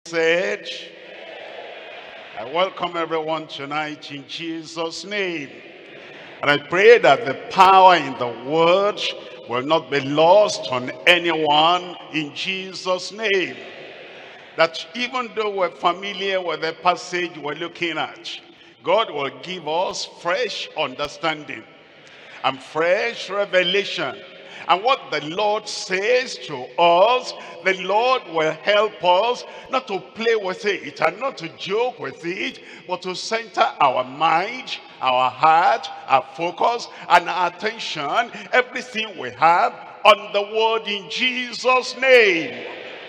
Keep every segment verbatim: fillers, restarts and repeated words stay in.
said, I welcome everyone tonight in Jesus' name. And I pray that the power in the word will not be lost on anyone in Jesus' name. That even though we're familiar with the passage we're looking at, God will give us fresh understanding and fresh revelation. And what the Lord says to us, the Lord will help us not to play with it and not to joke with it, but to center our mind, our heart, our focus, and our attention, everything we have on the word in Jesus' name.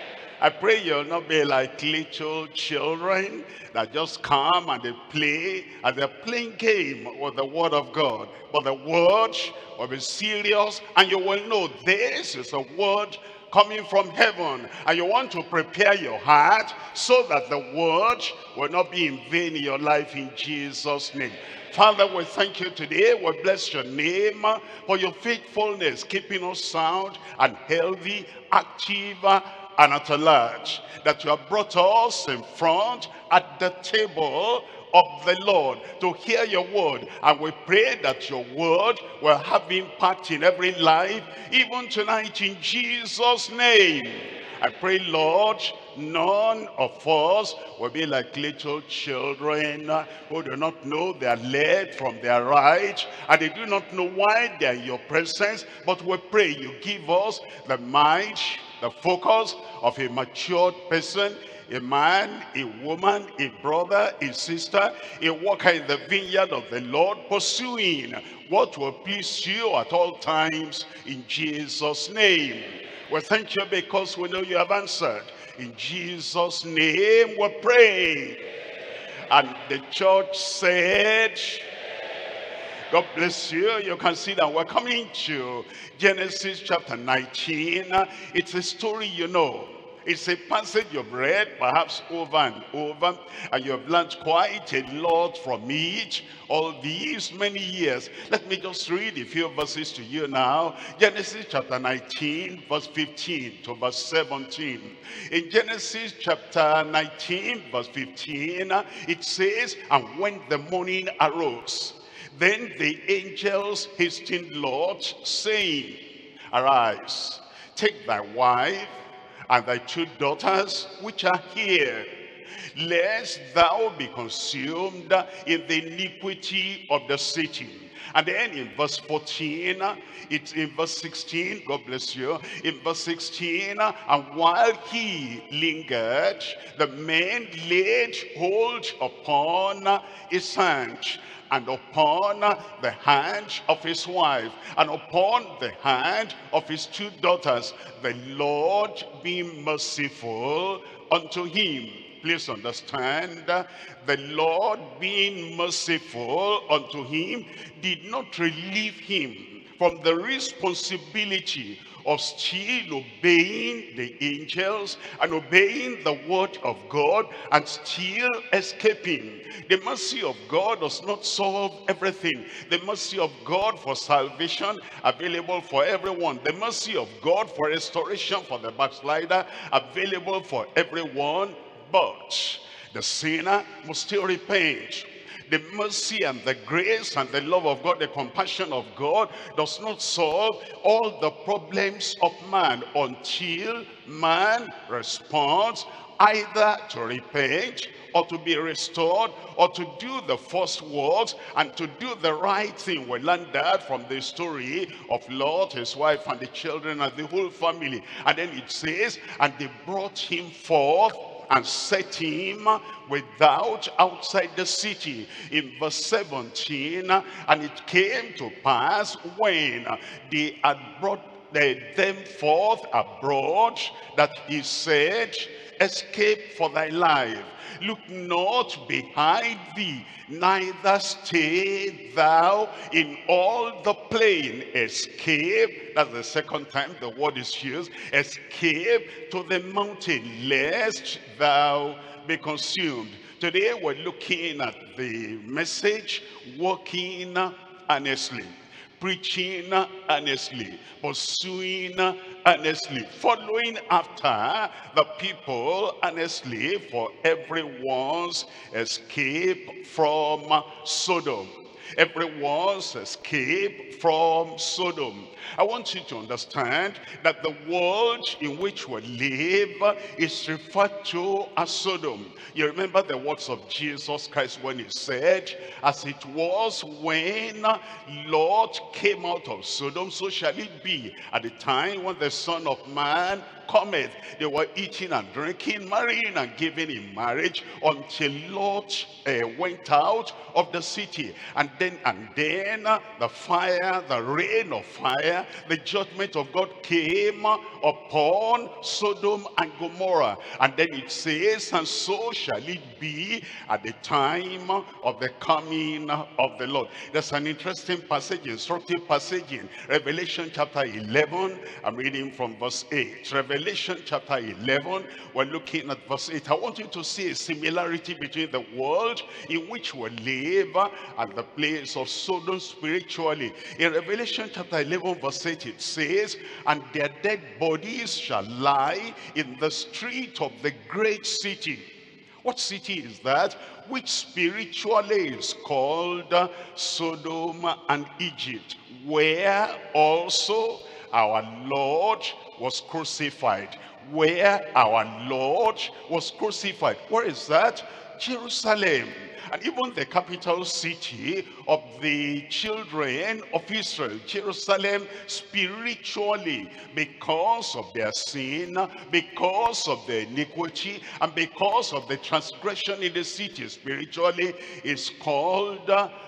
I pray you'll not be like little children that just come and they play, and they're playing game with the word of God. But the word will be serious, and you will know this is a word coming from heaven. And you want to prepare your heart so that the word will not be in vain in your life in Jesus' name. Father, we thank you today. We bless your name for your faithfulness, keeping us sound and healthy, active, and at large, that you have brought us in front at the table of the Lord to hear your word. And we pray that your word will have impact in every life, even tonight in Jesus' name. I pray, Lord, none of us will be like little children who do not know their left from their right, and they do not know why they are in your presence. But we pray you give us the mind, the focus of a matured person, a man, a woman, a brother, a sister, a worker in the vineyard of the Lord, pursuing what will please you at all times in Jesus' name. We thank you because we know you have answered. In Jesus' name we pray. And the church said, God bless you. You can see that we're coming to Genesis chapter nineteen. It's a story you know. It's a passage you've read perhaps over and over, and you have learned quite a lot from it all these many years. Let me just read a few verses to you now. Genesis chapter nineteen, verse fifteen to verse seventeen. In Genesis chapter nineteen, verse fifteen, it says, and when the morning arose, then the angels hastened Lot, saying, arise, take thy wife and thy two daughters which are here, lest thou be consumed in the iniquity of the city. And then in verse fourteen, it's in verse sixteen, God bless you, in verse sixteen, and while he lingered, the men laid hold upon his hand, and upon the hand of his wife, and upon the hand of his two daughters, the Lord being merciful unto him. Please understand, the Lord being merciful unto him did not relieve him from the responsibility of still obeying the angels and obeying the word of God and still escaping. The mercy of God does not solve everything. The mercy of God for salvation available for everyone. The mercy of God for restoration for the backslider available for everyone. But the sinner must still repent. The mercy and the grace and the love of God, the compassion of God does not solve all the problems of man until man responds either to repent or to be restored or to do the first works and to do the right thing. We learned that from the story of Lot, his wife and the children and the whole family. And then it says, and they brought him forth and set him without outside the city. In verse seventeen, and it came to pass when they had brought them forth abroad, that he said, escape for thy life. Look not behind thee, neither stay thou in all the plain. Escape, that's the second time the word is used. Escape to the mountain, lest thou be consumed. Today we're looking at the message, walking earnestly. preaching earnestly, pursuing earnestly, following after the people earnestly for everyone's escape from Sodom. Everyone's escape from Sodom. I want you to understand that the world in which we live is referred to as Sodom. You remember the words of Jesus Christ when he said, as it was when Lot came out of Sodom, so shall it be at the time when the Son of Man cometh. They were eating and drinking, marrying and giving in marriage until Lot uh, went out of the city. And then and then uh, the fire, the rain of fire, the judgment of God came upon Sodom and Gomorrah. And then it says, and so shall it be at the time of the coming of the Lord. There's an interesting passage, instructive passage in Revelation chapter eleven. I'm reading from verse eight. Revelation chapter eleven, we're looking at verse eight. I want you to see a similarity between the world in which we live and the place of Sodom spiritually. In Revelation chapter eleven verse eight, it says, and their dead bodies shall lie in the street of the great city. What city is that? Which spiritually is called Sodom and Egypt, where also our Lord was crucified. Where our Lord was crucified. Where is that? Jerusalem. And even the capital city of the children of Israel, Jerusalem, spiritually, because of their sin, because of the iniquity, and because of the transgression in the city, spiritually, is called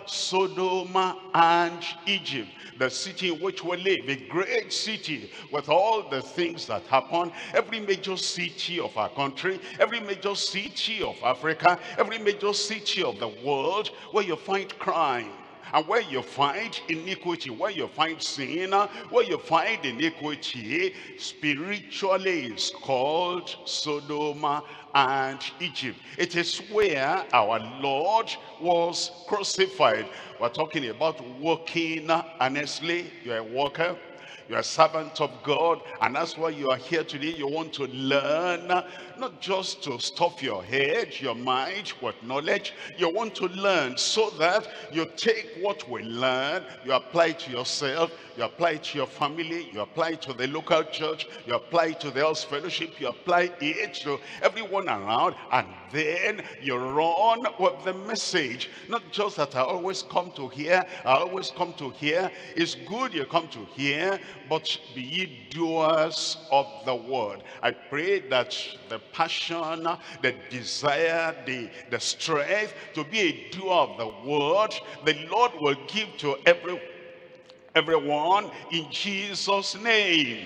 Sodom and Egypt. The city in which we live, a great city with all the things that happen. Every major city of our country, every major city of Africa, every major city of the world, where you find crime, and where you find iniquity, where you find sin, where you find iniquity, spiritually is called Sodom and Egypt. It is where our Lord was crucified. We're talking about working earnestly. You're a worker, you're a servant of God, and that's why you are here today. You want to learn, not just to stuff your head, your mind with knowledge. You want to learn so that you take what we learn, you apply it to yourself, you apply it to your family, you apply it to the local church, you apply it to the house fellowship, you apply it to everyone around, and then you run with the message. Not just that I always come to hear, I always come to hear. It's good you come to hear, but be ye doers of the word. I pray that the passion, the desire, the, the strength to be a doer of the word, the Lord will give to every everyone in Jesus' name.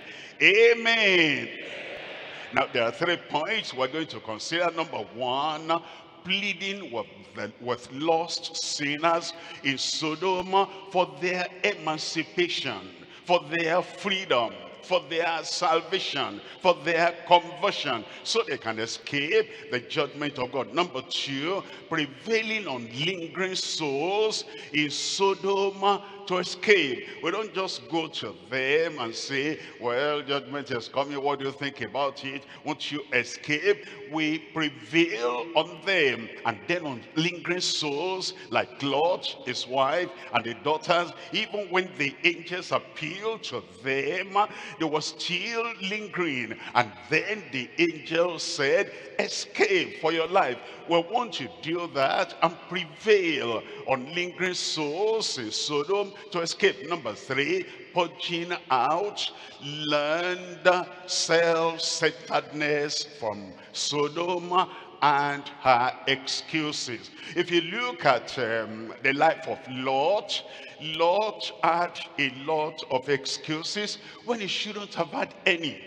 Amen. Now there are three points we're going to consider. Number one, pleading with, the, with lost sinners in Sodom for their emancipation, for their freedom, for their salvation, for their conversion, so they can escape the judgment of God. Number two, prevailing on lingering souls in Sodom to escape. We don't just go to them and say, well, judgment is coming, what do you think about it? Won't you escape? We prevail on them, and then on lingering souls like Lot, his wife, and the daughters. Even when the angels appealed to them, they were still lingering, and then the angel said, escape for your life. We want to do that and prevail on lingering souls in Sodom to escape. Number three, purging out learned self-centeredness from Sodom and her excuses. If you look at um, the life of Lot, Lot had a lot of excuses when he shouldn't have had any.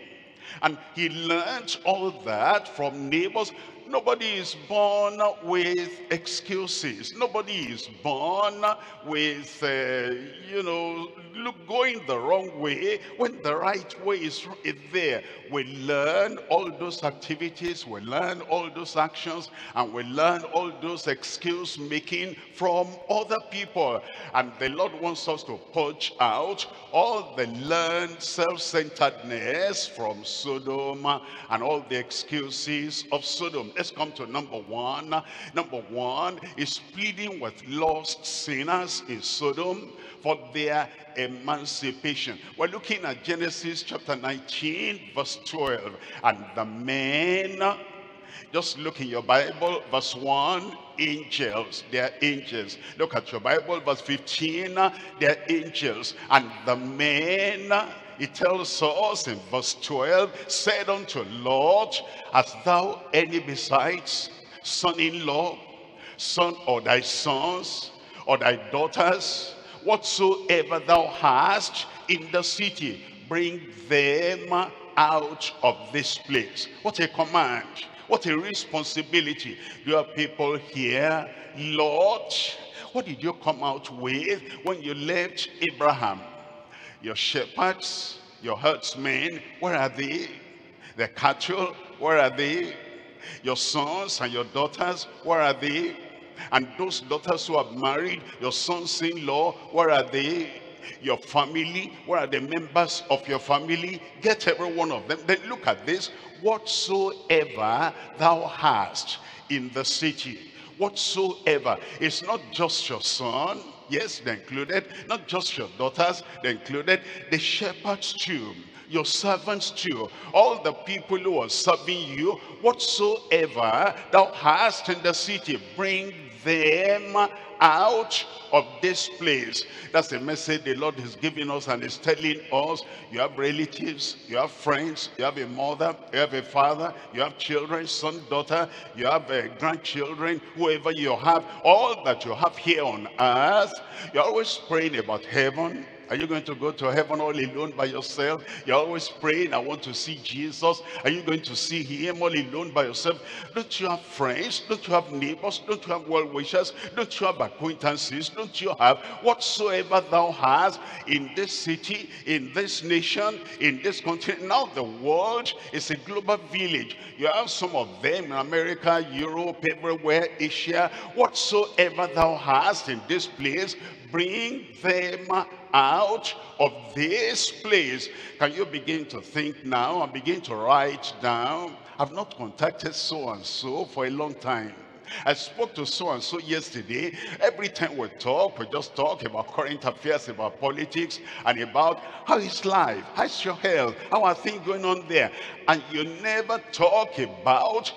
And he learned all that from neighbors. Nobody is born with excuses. Nobody is born with, uh, you know, look, going the wrong way when the right way is, is there. We learn all those activities, we learn all those actions, and we learn all those excuse making from other people. And the Lord wants us to purge out all the learned self-centeredness from Sodom and all the excuses of Sodom. Let's come to number one. Number one is pleading with lost sinners in Sodom for their emancipation. We're looking at Genesis chapter nineteen, verse twelve. And the men, just look in your Bible, verse one, angels, they're angels. Look at your Bible, verse fifteen, they're angels. And the men, it tells us in verse twelve, said unto Lot, hast thou any besides son-in-law, son or thy sons, or thy daughters, whatsoever thou hast in the city, bring them out of this place. What a command. What a responsibility. You have people here, Lord, what did you come out with when you left Abraham? Your shepherds, your herdsmen, where are they? The cattle, where are they? Your sons and your daughters, where are they? And those daughters who have married, your sons-in-law, where are they? Your family, where are the members of your family? Get every one of them. Then look at this. Whatsoever thou hast in the city, whatsoever. It's not just your son, yes, they're included. Not just your daughters, they're included. The shepherds too, your servants too, all the people who are serving you, whatsoever thou hast in the city, bring them out of this place. That's the message the Lord is giving us and is telling us. You have relatives, you have friends, you have a mother, you have a father, you have children, son, daughter, you have uh, grandchildren, whoever you have, all that you have here on earth. You're always praying about heaven. Are you going to go to heaven all alone by yourself? You're always praying, I want to see Jesus. Are you going to see him all alone by yourself? Don't you have friends? Don't you have neighbors? Don't you have well-wishers? Don't you have acquaintances? Don't you have whatsoever thou hast in this city, in this nation, in this country? Now the world is a global village. You have some of them in America, Europe, everywhere, Asia. Whatsoever thou hast in this place, bring them out of this place. Can you begin to think now and begin to write down? I've not contacted so and so for a long time. I spoke to so and so yesterday. Every time we talk, we just talk about current affairs, about politics, and about how is life, how's your health, how are things going on there. And you never talk about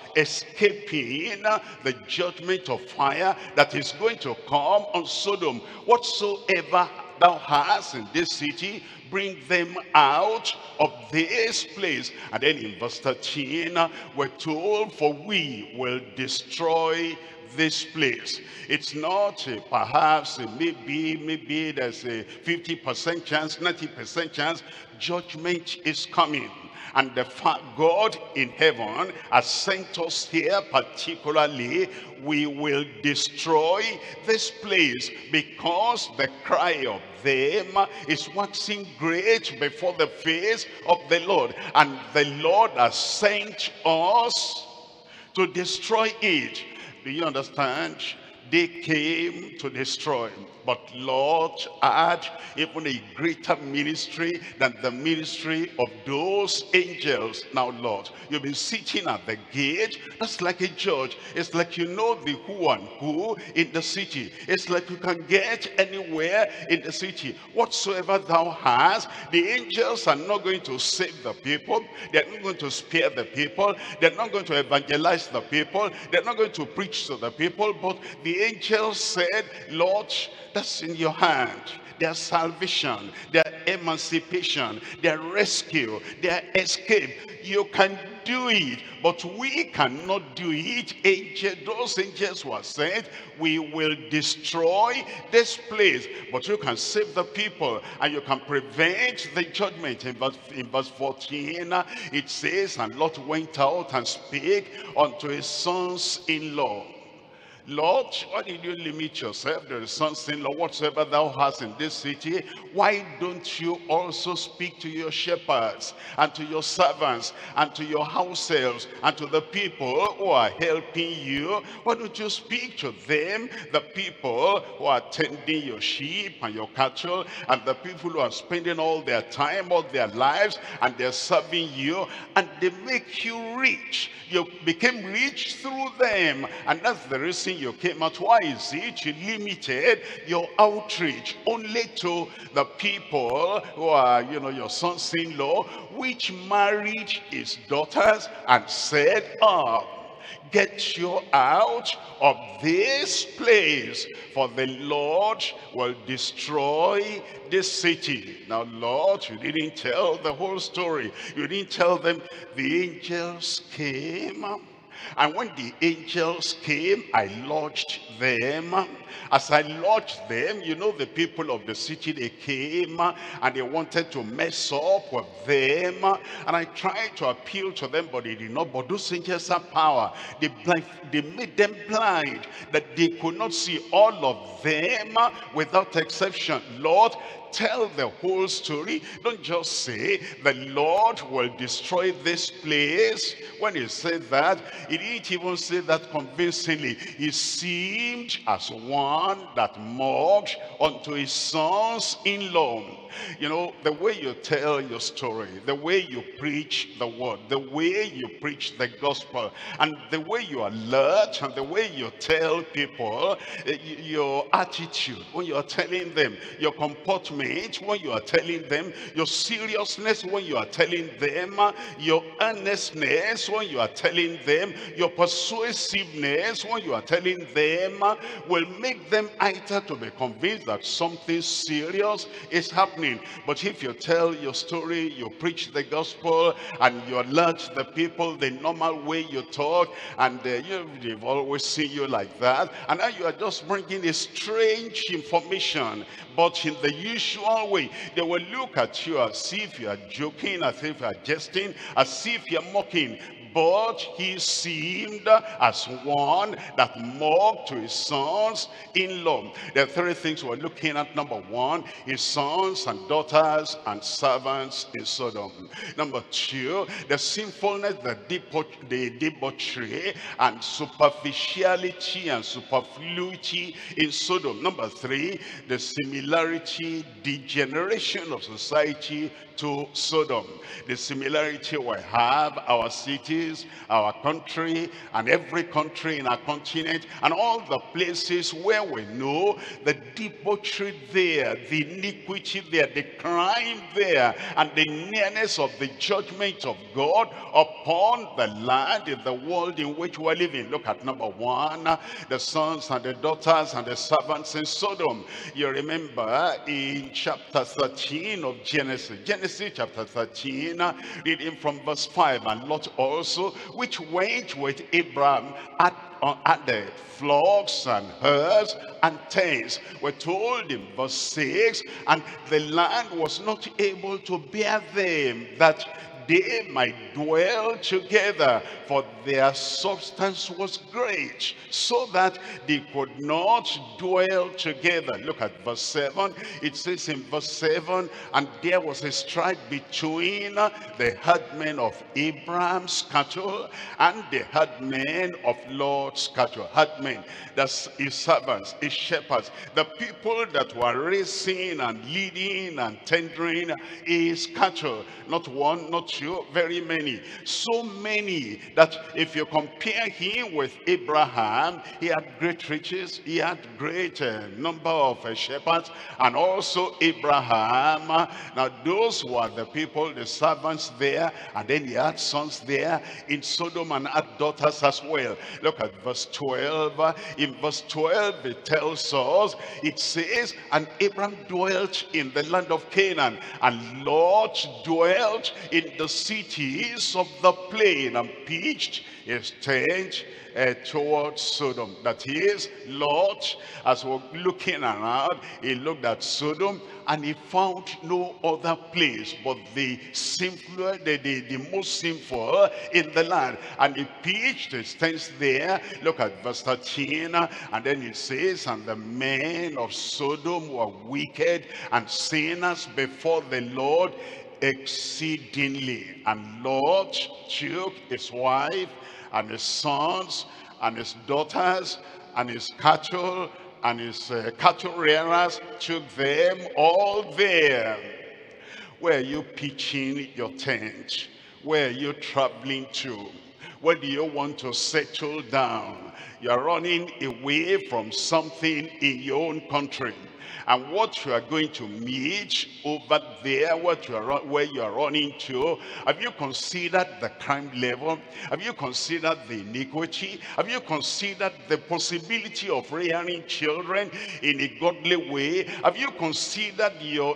escaping the judgment of fire that is going to come on Sodom. Whatsoever thou hast in this city, bring them out of this place. And then in verse thirteen, we're told, for we will destroy this place. It's not uh, perhaps uh, maybe, maybe there's a fifty percent chance, ninety percent chance. Judgment is coming. And the fact God in heaven has sent us here particularly, we will destroy this place because the cry of them is waxing great before the face of the Lord. And the Lord has sent us to destroy it. Do you understand? They came to destroy. But Lord had even a greater ministry than the ministry of those angels. Now, Lord, you've been sitting at the gate. That's like a judge. It's like you know the who and who in the city. It's like you can get anywhere in the city. Whatsoever thou hast, the angels are not going to save the people. They're not going to spare the people. They're not going to evangelize the people. They're not going to preach to the people. But the angels said, Lord, that's in your hand. Their salvation, their emancipation, their rescue, their escape. You can do it, but we cannot do it. Angel, those angels were sent, we will destroy this place, but you can save the people, and you can prevent the judgment. In verse, in verse fourteen, it says, and Lot went out and spake unto his sons-in-law. Lord, why did you limit yourself to the sons-in-law? Whatsoever thou hast in this city, why don't you also speak to your shepherds and to your servants and to your house elves and to the people who are helping you? Why don't you speak to them, the people who are tending your sheep and your cattle, and the people who are spending all their time, all their lives, and they're serving you, and they make you rich. You became rich through them, and that's the reason you came out. Why is it you limited your outreach only to the people who are, you know, your sons-in-law, which married his daughters and said, ah, get you out of this place, for the Lord will destroy this city. Now, Lord, you didn't tell the whole story. You didn't tell them the angels came. And when the angels came, I lodged them. As I lodged them, you know, the people of the city, they came and they wanted to mess up with them. And I tried to appeal to them, but they did not. But those angels have power. They, blind, they made them blind, that they could not see, all of them without exception. Lord, tell the whole story. Don't just say the Lord will destroy this place. When he said that, he didn't even say that convincingly. He seemed as one that mocked unto his sons-in-law. You know, the way you tell your story, the way you preach the word, the way you preach the gospel, and the way you alert, and the way you tell people, your attitude when you are telling them, your comportment when you are telling them, your seriousness when you are telling them, your earnestness when you are telling them, your persuasiveness when you are telling them, will make them either to be convinced that something serious is happening. But if you tell your story, you preach the gospel, and you alert the people the normal way you talk, and uh, you, they've always seen you like that, and now you are just bringing a strange information, but in the usual way, they will look at you as if you are joking, as if you are jesting, as if you are mocking. But he seemed as one that mocked to his sons-in-law. There are three things we're looking at. Number one, his sons and daughters and servants in Sodom. Number two, the sinfulness, the, debauch the debauchery and superficiality and superfluity in Sodom. Number three, the similarity, degeneration of society to Sodom. The similarity we have, our cities, our country, and every country in our continent, and all the places where we know the debauchery there, the iniquity there, the crime there, and the nearness of the judgment of God upon the land in the world in which we're living. Look at number one, the sons and the daughters and the servants in Sodom. You remember in chapter thirteen of Genesis, Genesis chapter thirteen, reading from verse five, and Lot also, which went with Abraham at, uh, at the flocks and herds and tents, were told in verse six, and the land was not able to bear them, that they might dwell together, for their substance was great, so that they could not dwell together. Look at verse seven. It says in verse seven, and there was a strife between the herdmen of Abraham's cattle and the herdmen of Lot's cattle. Herdmen, that's his servants, his shepherds, the people that were raising and leading and tendering his cattle. Not one, not two, very many. So many that if you compare him with Abraham, he had great riches, he had great uh, number of uh, shepherds, and also Abraham. Now those were the people, the servants there, and then he had sons there in Sodom and had daughters as well. Look at verse twelve. In verse twelve it tells us, it says, and Abraham dwelt in the land of Canaan, and Lot dwelt in the cities of the plain, and pitched his tent uh, towards Sodom. That is, Lot, as we're looking around, he looked at Sodom and he found no other place but the simpler, the, the, the most sinful in the land. And he pitched his tents there. Look at verse thirteen, and then it says, and the men of Sodom were wicked and sinners before the Lord exceedingly. And Lot took his wife and his sons and his daughters and his cattle and his uh, cattle rearers, took them all there. Where are you pitching your tent? Where are you traveling to? Where do you want to settle down? You're running away from something in your own country. And what you are going to meet over there, what you are, where you are running to, have you considered the crime level? Have you considered the iniquity? Have you considered the possibility of rearing children in a godly way? Have you considered your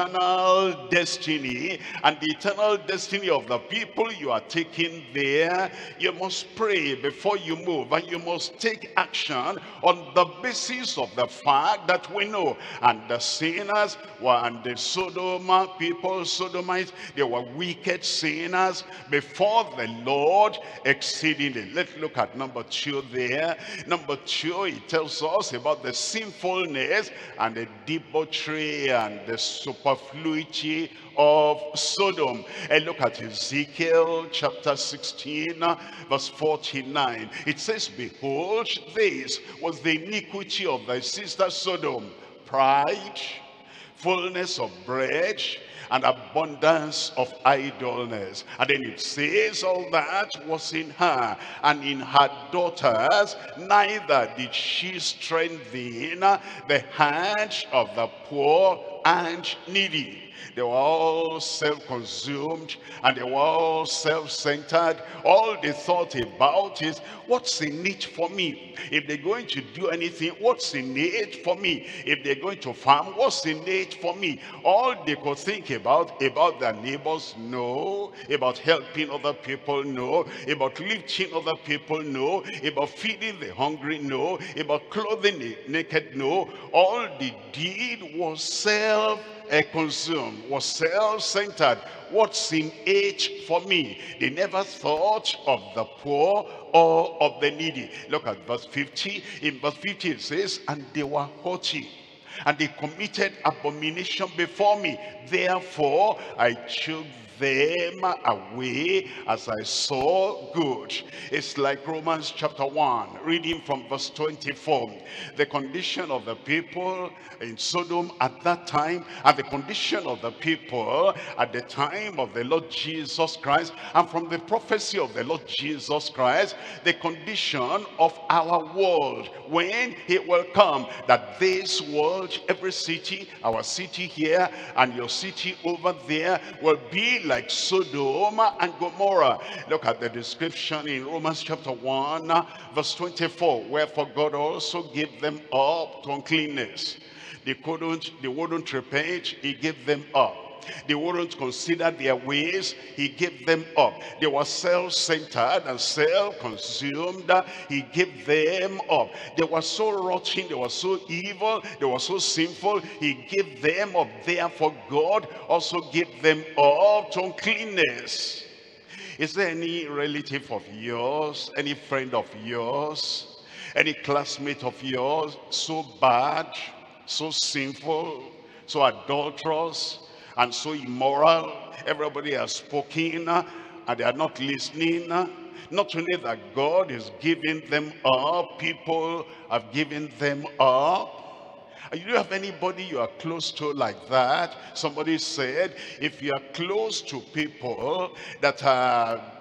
eternal destiny and the eternal destiny of the people you are taking there? You must pray before you move, and you must take action on the basis of the fact that we know. And the sinners were, and the Sodom people, Sodomites, they were wicked sinners before the Lord exceedingly. Let's look at number two there. Number two, it tells us about the sinfulness and the debauchery and the superfluity of Sodom. And look at Ezekiel chapter sixteen, verse forty-nine. It says, behold, this was the iniquity of thy sister Sodom: pride, fullness of bread, and abundance of idleness. And then it says, all that was in her and in her daughters, neither did she strengthen the hand of the poor and needy. They were all self-consumed, and they were all self-centered. All they thought about is, what's in it for me? If they're going to do anything, what's in it for me? If they're going to farm, what's in it for me? All they could think about, about their neighbors, no. About helping other people, no. About lifting other people, no. About feeding the hungry, no. About clothing the naked, no. All they did was self Uh, consumed, was self-centered. What's in it for me? They never thought of the poor or of the needy. Look at verse fifty. In verse fifty it says, and they were haughty, and they committed abomination before me. Therefore I took them away as I saw good. It's like Romans chapter one, reading from verse twenty-four. The condition of the people in Sodom at that time, and the condition of the people at the time of the Lord Jesus Christ, and from the prophecy of the Lord Jesus Christ, the condition of our world when he will come. That this world, every city, our city here and your city over there, will be like Sodom and Gomorrah. Look at the description in Romans chapter one, verse twenty-four. Wherefore God also gave them up to uncleanness. They couldn't, they wouldn't repent, he gave them up. They wouldn't consider their ways, he gave them up. They were self-centered and self-consumed, he gave them up. They were so rotten, they were so evil, they were so sinful, he gave them up. Therefore God also gave them up to uncleanness. Is there any relative of yours, any friend of yours, any classmate of yours so bad, so sinful, so adulterous, and so immoral? Everybody has spoken and they are not listening. Not only that God is giving them up, people have given them up. You don't have anybody you are close to like that. Somebody said, if you are close to people that are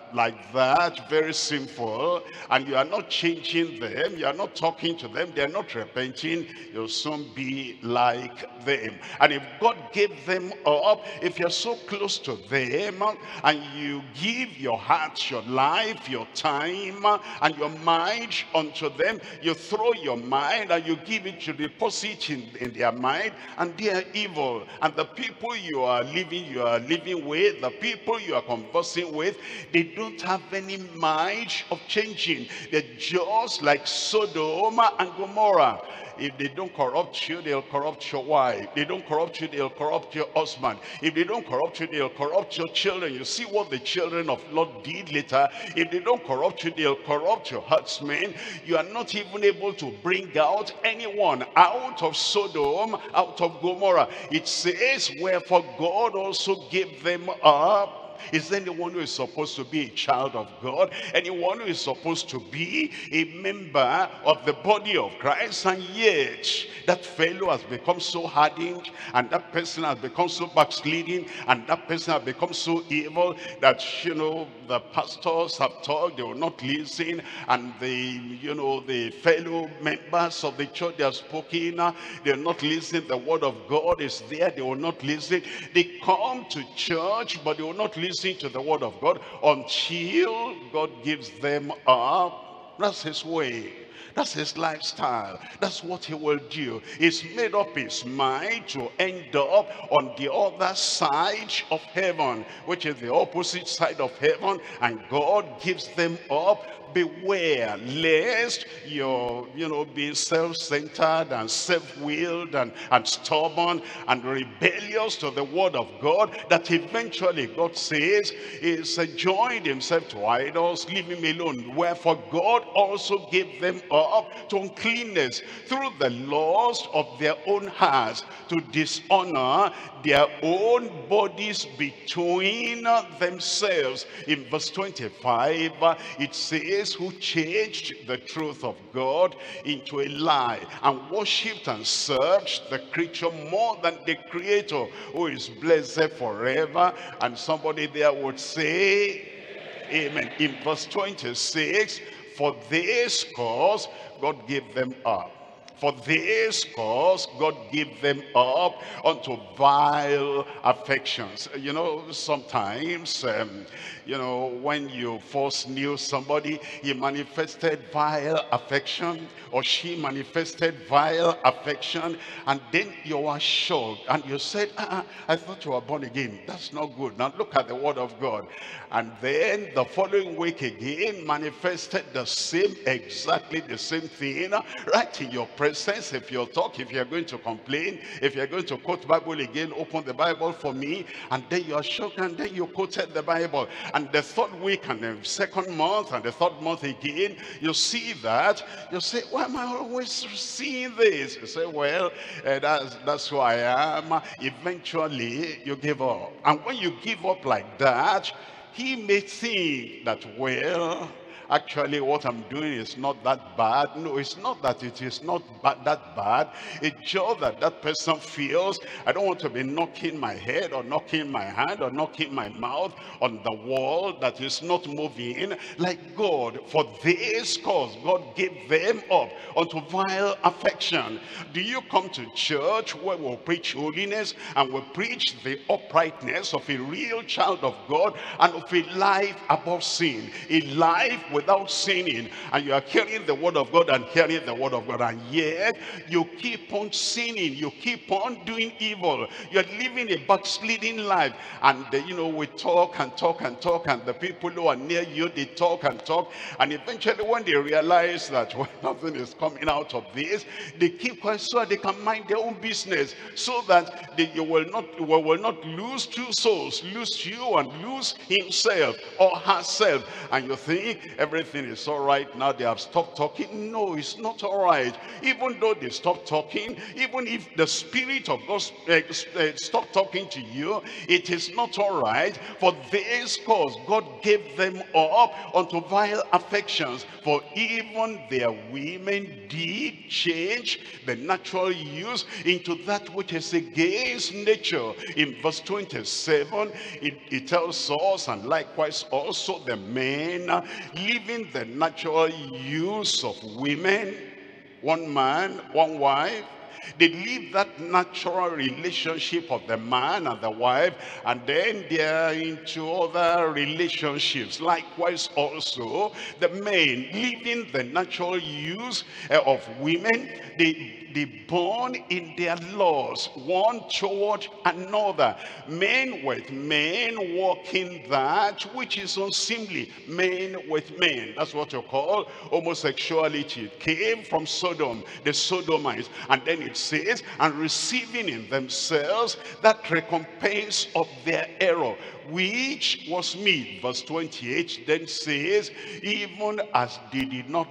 like that, very sinful, and you are not changing them, you are not talking to them, they are not repenting, you'll soon be like them. And if God gave them up, if you're so close to them, and you give your heart, your life, your time, and your mind unto them, you throw your mind and you give it to deposit in, in their mind, and they are evil. And the people you are living, you are living with, the people you are conversing with, they don't have any mind of changing. They're just like Sodom and Gomorrah. If they don't corrupt you, they'll corrupt your wife. They don't corrupt you, they'll corrupt your husband. If they don't corrupt you, they'll corrupt your children. You see what the children of Lot did later. If they don't corrupt you, they'll corrupt your herdsmen. You are not even able to bring out anyone out of Sodom, out of Gomorrah. It says, wherefore God also gave them up. Is there anyone who is supposed to be a child of God? Anyone who is supposed to be a member of the body of Christ? And yet, that fellow has become so hardened, and that person has become so backsliding, and that person has become so evil that, you know, the pastors have talked, they will not listen, and the, you know, the fellow members of the church, they have spoken, they will not listen. The word of God is there, they will not listen. They come to church, but they will not listen to the word of God until God gives them up. That's his way. That's his lifestyle. That's what he will do. He's made up his mind to end up on the other side of heaven, which is the opposite side of heaven, and God gives them up. Beware lest you're, you know, being self-centered and self-willed and, and stubborn and rebellious to the word of God, that eventually God says is uh, joined himself to idols, leave him alone. Wherefore God also gave them up to uncleanness through the lust of their own hearts, to dishonor their own bodies between themselves. In verse twenty-five, it says, who changed the truth of God into a lie, and worshipped and served the creature more than the creator, who is blessed forever. And somebody there would say, amen. In verse twenty-six, for this cause God gave them up. For this cause God gave them up unto vile affections. You know, sometimes, um, you know, when you first knew somebody, he manifested vile affection, or she manifested vile affection, and then you were shocked, and you said, uh-uh, I thought you were born again. That's not good. Now look at the word of God. And then the following week again, manifested the same, exactly the same thing, right in your presence. If you'll talk, if you're going to complain, if you're going to quote Bible again, open the Bible for me, and then you're shocked, and then you quoted the Bible. And the third week, and the second month, and the third month again, you see that, you say, why am I always seeing this? You say, well, uh, that's, that's who I am. Eventually, you give up. And when you give up like that, he may think that, well, actually what I'm doing is not that bad. No, it's not that it is not bad, that bad. It's just that that person feels, I don't want to be knocking my head or knocking my hand or knocking my mouth on the wall that is not moving like God. For this cause God gave them up unto vile affection. Do you come to church where we'll preach holiness and we'll preach the uprightness of a real child of God and of a life above sin, a life without sinning, and you are hearing the word of God and hearing the word of God, and yet you keep on sinning, you keep on doing evil, you're living a backsliding life, and uh, you know, we talk and talk and talk, and the people who are near you, they talk and talk, and eventually when they realize that, well, nothing is coming out of this, they keep quiet so they can mind their own business, so that they, you will not you will not lose two souls, lose you and lose himself or herself. And you think everything is all right now, they have stopped talking. No, it's not all right. Even though they stopped talking, even if the Spirit of God uh, uh, stopped talking to you, it is not all right. For this cause, God gave them up unto vile affections. For even their women did change the natural use into that which is against nature. In verse twenty-seven, it, it tells us, and likewise also the men, uh, leaving the natural use of women, one man, one wife, they leave that natural relationship of the man and the wife, and then they are into other relationships. Likewise also, the men leaving the natural use uh, of women, they they born in their laws, one toward another. Men with men walking that which is unseemly. Men with men. That's what you call homosexuality. It came from Sodom, the Sodomites. And then it says, and receiving in themselves that recompense of their error, which was meat. Verse twenty-eight then says, even as they did not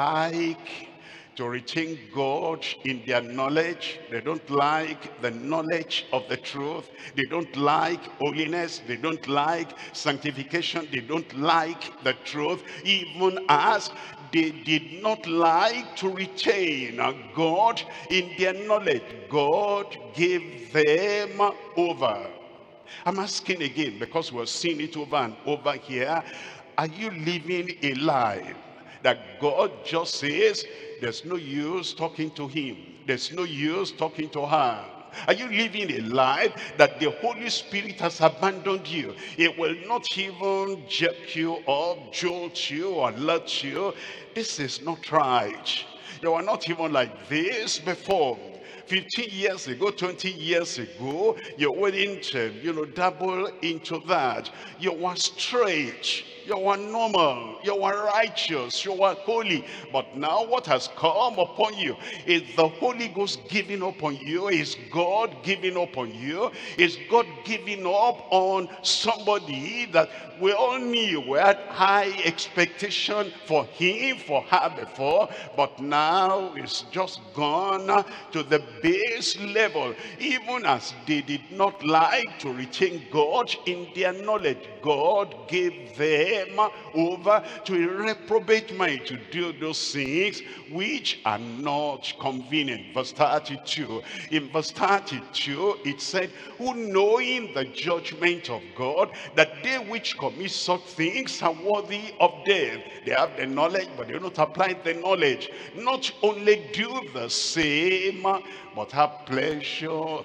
like to retain God in their knowledge. They don't like the knowledge of the truth. They don't like holiness. They don't like sanctification. They don't like the truth. Even as they did not like to retain God in their knowledge, God gave them over. I'm asking again, because we're seeing it over and over here. Are you living a life that God just says, there's no use talking to him, there's no use talking to her? Are you living a life that the Holy Spirit has abandoned you? It will not even jerk you up, jolt you, or alert you. This is not right. You were not even like this before. fifteen years ago, twenty years ago, you wouldn't, uh, you know, dabble into that. You were straight, you were normal, you were righteous, you were holy. But now what has come upon you is the Holy Ghost giving up on you, is God giving up on you, is God giving up on somebody that we all knew. We had high expectation for him, for her before, but now it's just gone to the base level. Even as they did not like to retain God in their knowledge, God gave them over to a reprobate mind to do those things which are not convenient. Verse thirty-two. In verse thirty-two, it said, who knowing the judgment of God, that they which commit such things are worthy of death. They have the knowledge, but they do not apply the knowledge. Not only do the same, but have pleasure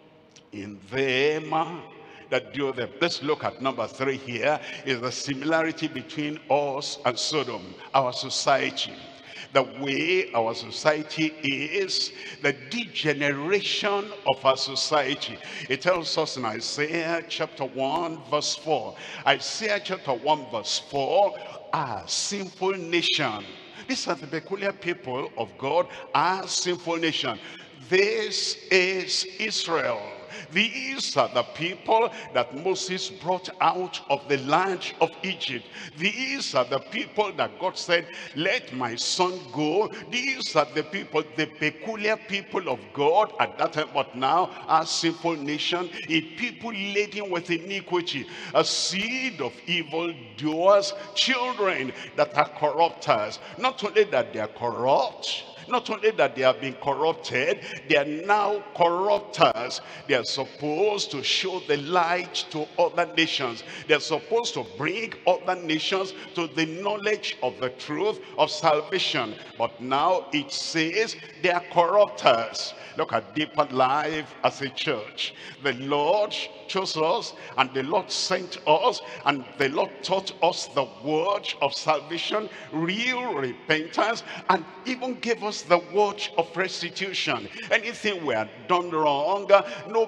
in them that do them. Let's look at number three here, is the similarity between us and Sodom, our society. The way our society is, the degeneration of our society. It tells us in Isaiah chapter one verse four. Isaiah chapter one verse four, our sinful nation. These are the peculiar people of God, our sinful nation. This is Israel. These are the people that Moses brought out of the land of Egypt. These are the people that God said, let my son go. These are the people, the peculiar people of God at that time. But now our sinful nation, a people laden with iniquity, a seed of evil doers, children that are corrupters. Not only that they are corrupt, not only that they have been corrupted, they are now corrupters. They are supposed to show the light to other nations. They are supposed to bring other nations to the knowledge of the truth of salvation. But now it says they are corrupters. Look at deeper life as a church. The Lord chose us, and the Lord sent us, and the Lord taught us the word of salvation, real repentance, and even gave us the word of restitution. Anything we had done wrong, no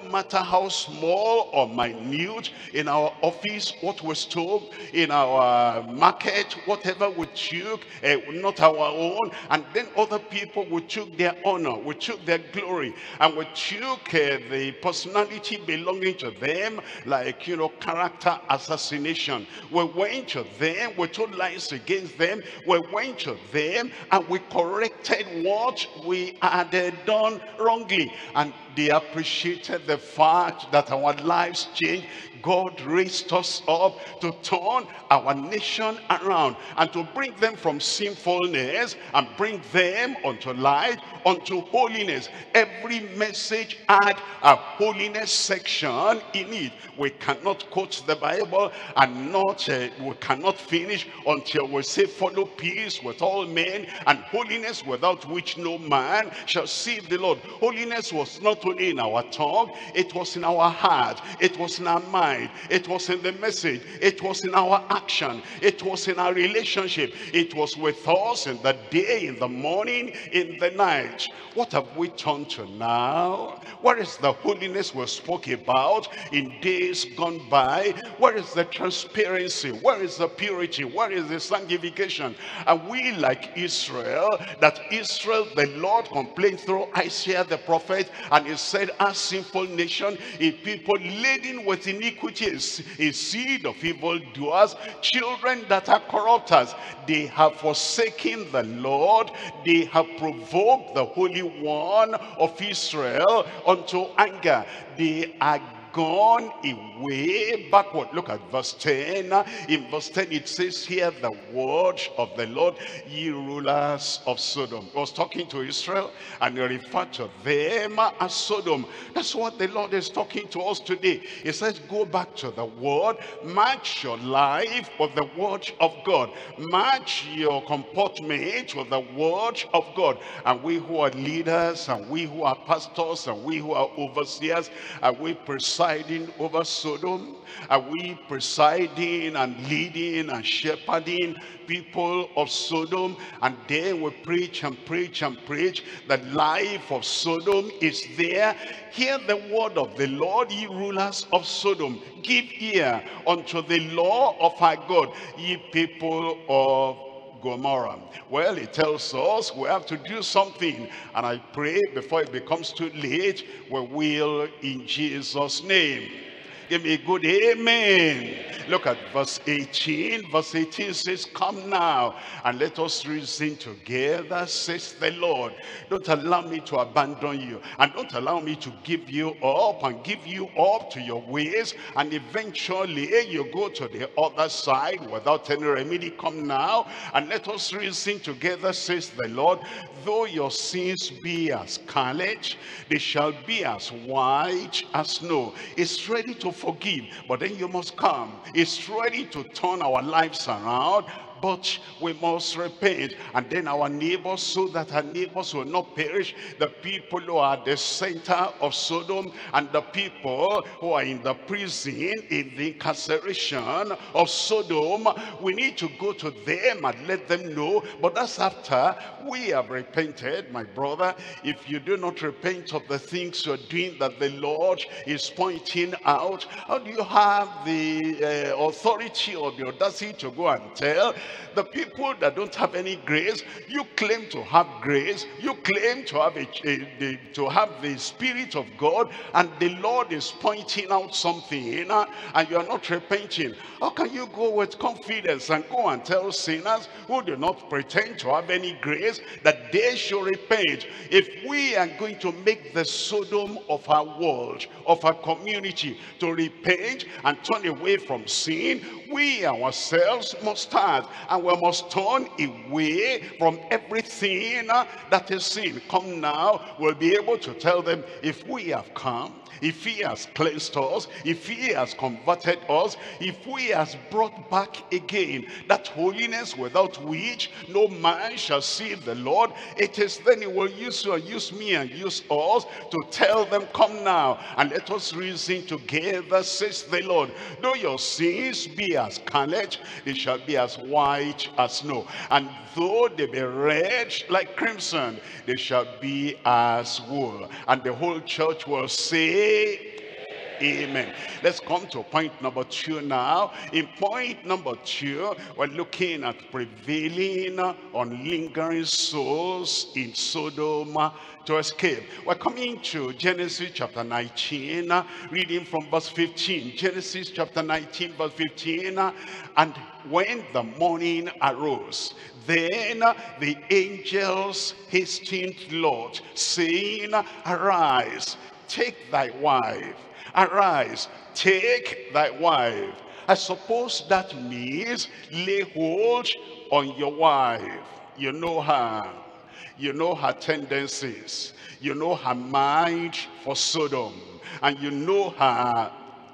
matter how small or minute, in our office, what was told, in our market, whatever we took, uh, not our own, and then other people, we took their honor, we took their glory, and we took uh, the personality belonging to them, like, you know, character assassination. We went to them, we told lies against them, we went to them, and we corrected what we had uh, done wrongly, and they appreciated the fact that our lives changed. God raised us up to turn our nation around and to bring them from sinfulness and bring them unto light, unto holiness. Every message had a holiness section in it. We cannot quote the Bible and not uh, we cannot finish until we say, follow peace with all men and holiness, without which no man shall see the Lord. Holiness was not only in our tongue, it was in our heart, it was in our mind, it was in the message, it was in our action, it was in our relationship, it was with us in the day, in the morning, in the night. What have we turned to now? Where is the holiness we spoke about in days gone by? Where is the transparency? Where is the purity? Where is the sanctification? And we, like Israel, that Israel, the Lord complained through Isaiah the prophet, and he said, a sinful nation, a people laden with iniquity, a seed of evildoers, children that are corrupters. They have forsaken the Lord, they have provoked the Holy One of Israel unto anger. They are gone away backward. Look at verse ten. In verse ten it says, hear the word of the Lord, ye rulers of Sodom. He was talking to Israel and he referred to them as Sodom. That's what the Lord is talking to us today. He says, go back to the word, match your life with the word of God, match your comportment with the word of God. And we who are leaders, and we who are pastors, and we who are overseers, and we presiding over Sodom? Are we presiding and leading and shepherding people of Sodom? And then we preach and preach and preach. The life of Sodom is there. Hear the word of the Lord, ye rulers of Sodom. Give ear unto the law of our God, ye people of Gomorrah. Well, it tells us we have to do something, and I pray before it becomes too late, we will in Jesus' name. Give me a good amen. Look at verse eighteen. Verse eighteen says, come now and let us reason together, says the Lord. Don't allow me to abandon you, and don't allow me to give you up and give you up to your ways, and eventually you go to the other side without any remedy. Come now and let us reason together, says the Lord. Though your sins be as scarlet, they shall be as white as snow. It's ready to forgive, but then you must come. It's ready to turn our lives around, but we must repent. And then our neighbors, so that our neighbors will not perish, the people who are at the center of Sodom, and the people who are in the prison, in the incarceration of Sodom, we need to go to them and let them know. But that's after we have repented, my brother. If you do not repent of the things you're doing that the Lord is pointing out, how do you have the uh, authority or the audacity to go and tell the people that don't have any grace? You claim to have grace, you claim to have a, a, a to have the Spirit of God, and the Lord is pointing out something, uh, and you are not repenting. How can you go with confidence and go and tell sinners who do not pretend to have any grace that they should repent? If we are going to make the Sodom of our world, of our community, to repent and turn away from sin, we ourselves must start, and we must turn away from everything that is sin. Come now, we'll be able to tell them, if we have come, if he has cleansed us, if he has converted us, if he has brought back again that holiness without which no man shall see the Lord, it is then he will use you and use me and use us to tell them, come now and let us reason together, says the Lord. Though your sins be as scarlet, they shall be as white as snow, and though they be red like crimson, they shall be as wool. And the whole church will say, amen. Let's come to point number two now. In point number two, we're looking at prevailing on lingering souls in Sodom to escape. We're coming to Genesis chapter nineteen, reading from verse fifteen. Genesis chapter nineteen, verse fifteen. And when the morning arose, then the angels hastened Lot, saying, arise, take thy wife. Arise, take thy wife. I suppose that means lay hold on your wife. You know her. You know her tendencies. You know her mind for Sodom. And you know her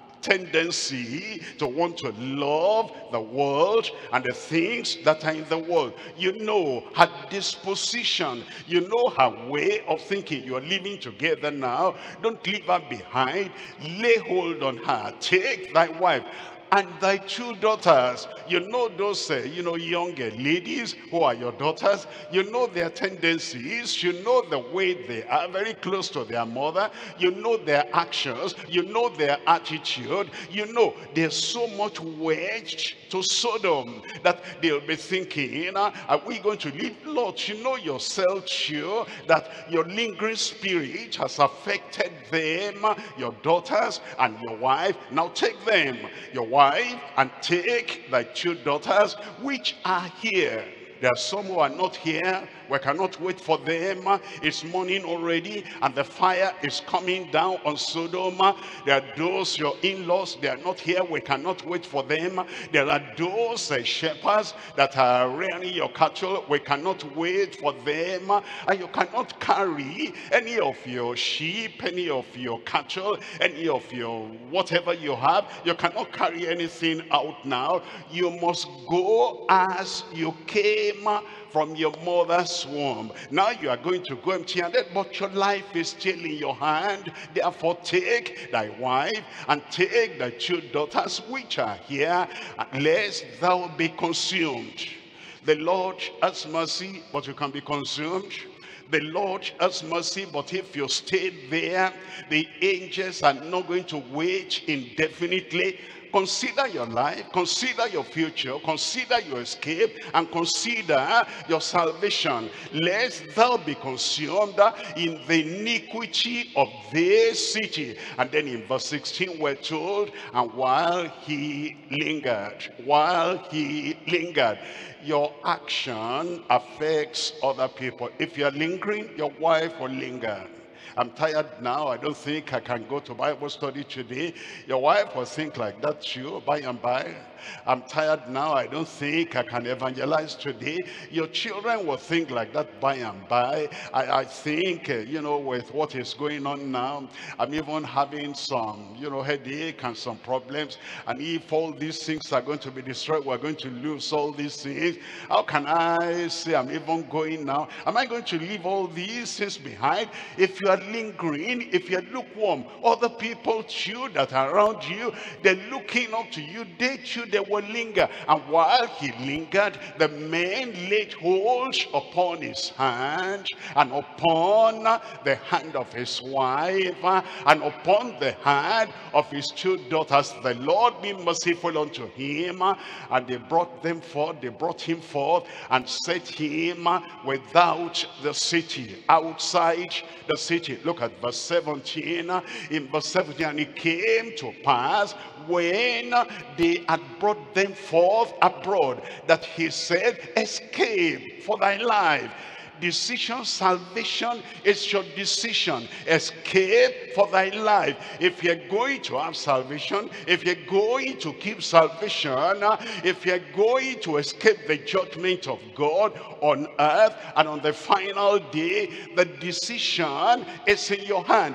tendency to want to love the world and the things that are in the world. You know her disposition. You know her way of thinking. You're living together now. Don't leave her behind. Lay hold on her. Take thy wife and thy two daughters. You know those, uh, you know, younger ladies who are your daughters. You know their tendencies. You know the way they are, very close to their mother. You know their actions. You know their attitude. You know they're so much wedged to Sodom that they'll be thinking, uh, are we going to leave Lot? You know yourself sure that your lingering spirit has affected them, your daughters and your wife. Now take them, your wife, and take thy two daughters which are here. There are some who are not here. We cannot wait for them. It's morning already and the fire is coming down on Sodom. There are those, your in-laws, they are not here. We cannot wait for them. There are those uh, shepherds that are rearing your cattle. We cannot wait for them. And you cannot carry any of your sheep, any of your cattle, any of your whatever you have. You cannot carry anything out now. You must go as you came from your mother's womb. Now you are going to go empty-handed, but your life is still in your hand. Therefore take thy wife and take thy two daughters which are here, lest thou be consumed. The Lord has mercy, but you can be consumed. The Lord has mercy, but if you stay there, the angels are not going to wait indefinitely. Consider your life, consider your future, consider your escape, and consider your salvation, lest thou be consumed in the iniquity of this city. And then in verse sixteen we're told, and while he lingered, while he lingered, your action affects other people. If you're lingering, your wife will linger. I'm tired now, I don't think I can go to Bible study today. Your wife will think like that too, by and by. I'm tired now, I don't think I can evangelize today. Your children will think like that by and by. I, I think, uh, you know, with what is going on now, I'm even having some, you know, headache and some problems. And if all these things are going to be destroyed, we're going to lose all these things. How can I say I'm even going now? Am I going to leave all these things behind? If you are lingering, if you're lukewarm, other people too that are around you, they're looking up to you, they too, they will linger. And while he lingered, the men laid hold upon his hand and upon the hand of his wife and upon the hand of his two daughters. The Lord be merciful unto him. And they brought them forth, they brought him forth and set him without the city, outside the city. Look at verse seventeen. In verse seventeen, and it came to pass when they had brought them forth abroad that he said, escape for thy life. Decision, salvation is your decision. Escape for thy life. If you're going to have salvation, if you're going to keep salvation, if you're going to escape the judgment of God on earth and on the final day, the decision is in your hand.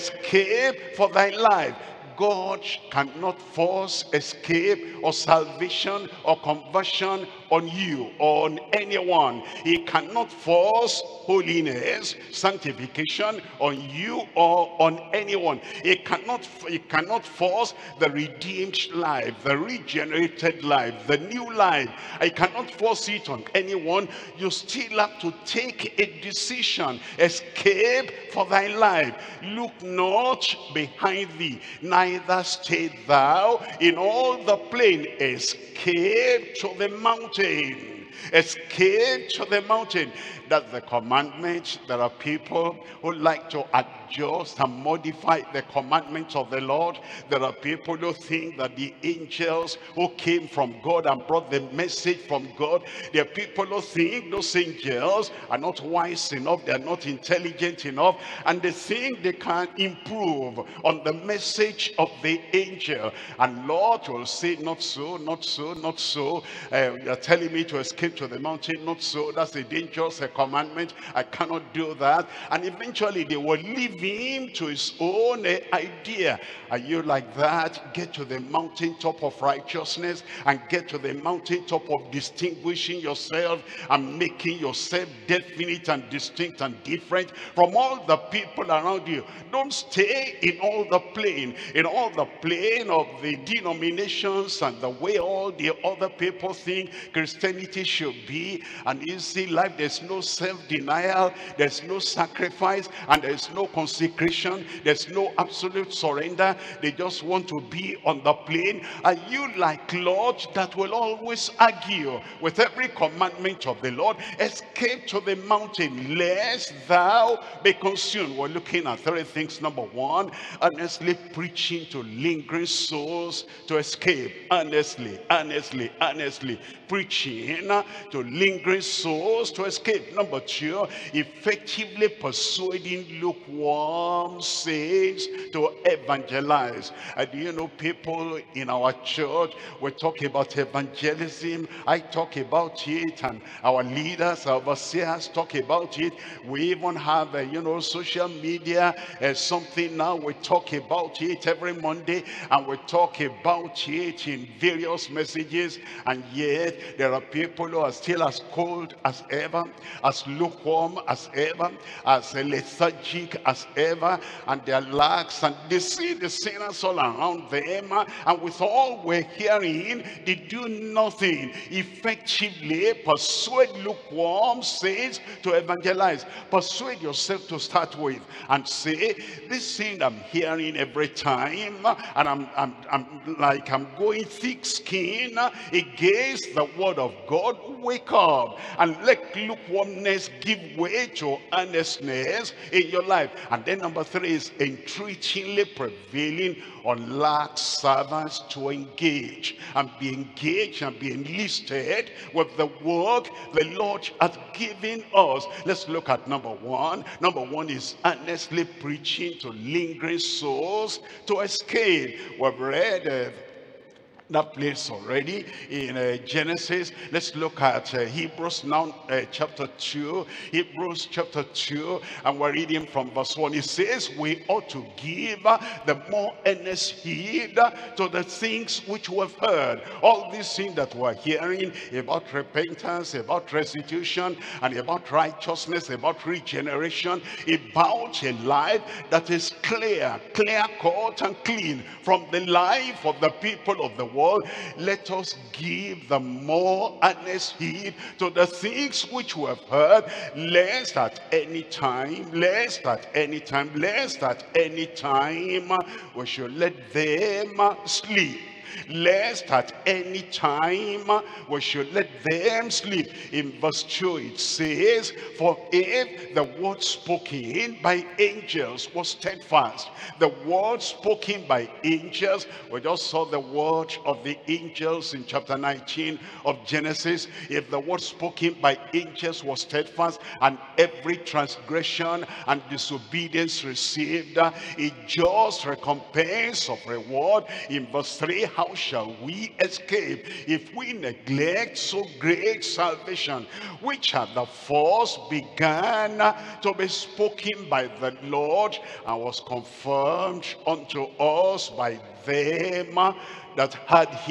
Escape for thy life. God cannot force escape or salvation or conversion on you or on anyone. He cannot force holiness, sanctification on you or on anyone. He cannot, he cannot force the redeemed life, the regenerated life, the new life. He cannot force it on anyone. You still have to take a decision. Escape for thy life. Look not behind thee, neither neither stay thou in all the plain. Escape to the mountain. Escape to the mountain. That's the commandment. There are people who like to adjust and modify the commandments of the Lord. There are people who think that the angels who came from God and brought the message from God, there are people who think those angels are not wise enough, they are not intelligent enough, and they think they can improve on the message of the angel. And Lord will say, not so, not so, not so. Uh, you're telling me to escape to the mountain, not so. That's a dangerous uh, commandment. I cannot do that. And eventually they will leave him to his own uh, idea. Are you like that? Get to the mountaintop of righteousness and get to the mountaintop of distinguishing yourself and making yourself definite and distinct and different from all the people around you. Don't stay in all the plain, in all the plain of the denominations and the way all the other people think Christianity should be. An easy life. There's no self-denial, there's no sacrifice, and there's no consecration, there's no absolute surrender. They just want to be on the plain. Are you like Lord that will always argue with every commandment of the Lord? Escape to the mountain lest thou be consumed. We're looking at three things. Number one, earnestly preaching to lingering souls to escape. Earnestly, earnestly, earnestly preaching to lingering souls to escape. Number two, effectively persuading lukewarm saints to evangelize. And do you know, people in our church, we talk about evangelism. I talk about it, and our leaders, our overseers talk about it. We even have, uh, you know, social media, uh, something now. We talk about it every Monday, and we talk about it in various messages. And yet, there are people who are still as cold as ever, as lukewarm as ever, as lethargic as ever, and they're lax, and they see the sinners all around them, and with all we're hearing, they do nothing. Effectively persuade lukewarm saints to evangelize. Persuade yourself to start with and say, this thing I'm hearing every time, and I'm, I'm, I'm like I'm going thick skin against the word of God. Wake up and let lukewarmness give way to earnestness in your life. And then number three is entreatingly prevailing on lax servants to engage and be engaged and be enlisted with the work the Lord has given us. Let's look at number one. Number one is earnestly preaching to lingering souls to escape. We've read uh, that place already in uh, Genesis. Let's look at uh, Hebrews now, uh, chapter two. Hebrews chapter two, and we're reading from verse one. It says, we ought to give uh, the more earnest heed uh, to the things which we've heard. All these things that we're hearing about repentance, about restitution, and about righteousness, about regeneration, about a life that is clear, clear-cut and clean from the life of the people of the world. Let us give the more earnest heed to the things which we have heard, lest at any time, lest at any time, lest at any time we should let them sleep. Lest at any time we should let them sleep. In verse two it says, for if the word spoken by angels was steadfast, the word spoken by angels, we just saw the word of the angels in chapter nineteen of Genesis. If the word spoken by angels was steadfast, and every transgression and disobedience received a just recompense of reward, in verse three, how shall we escape if we neglect so great salvation, which at the first began to be spoken by the Lord, and was confirmed unto us by them that had him?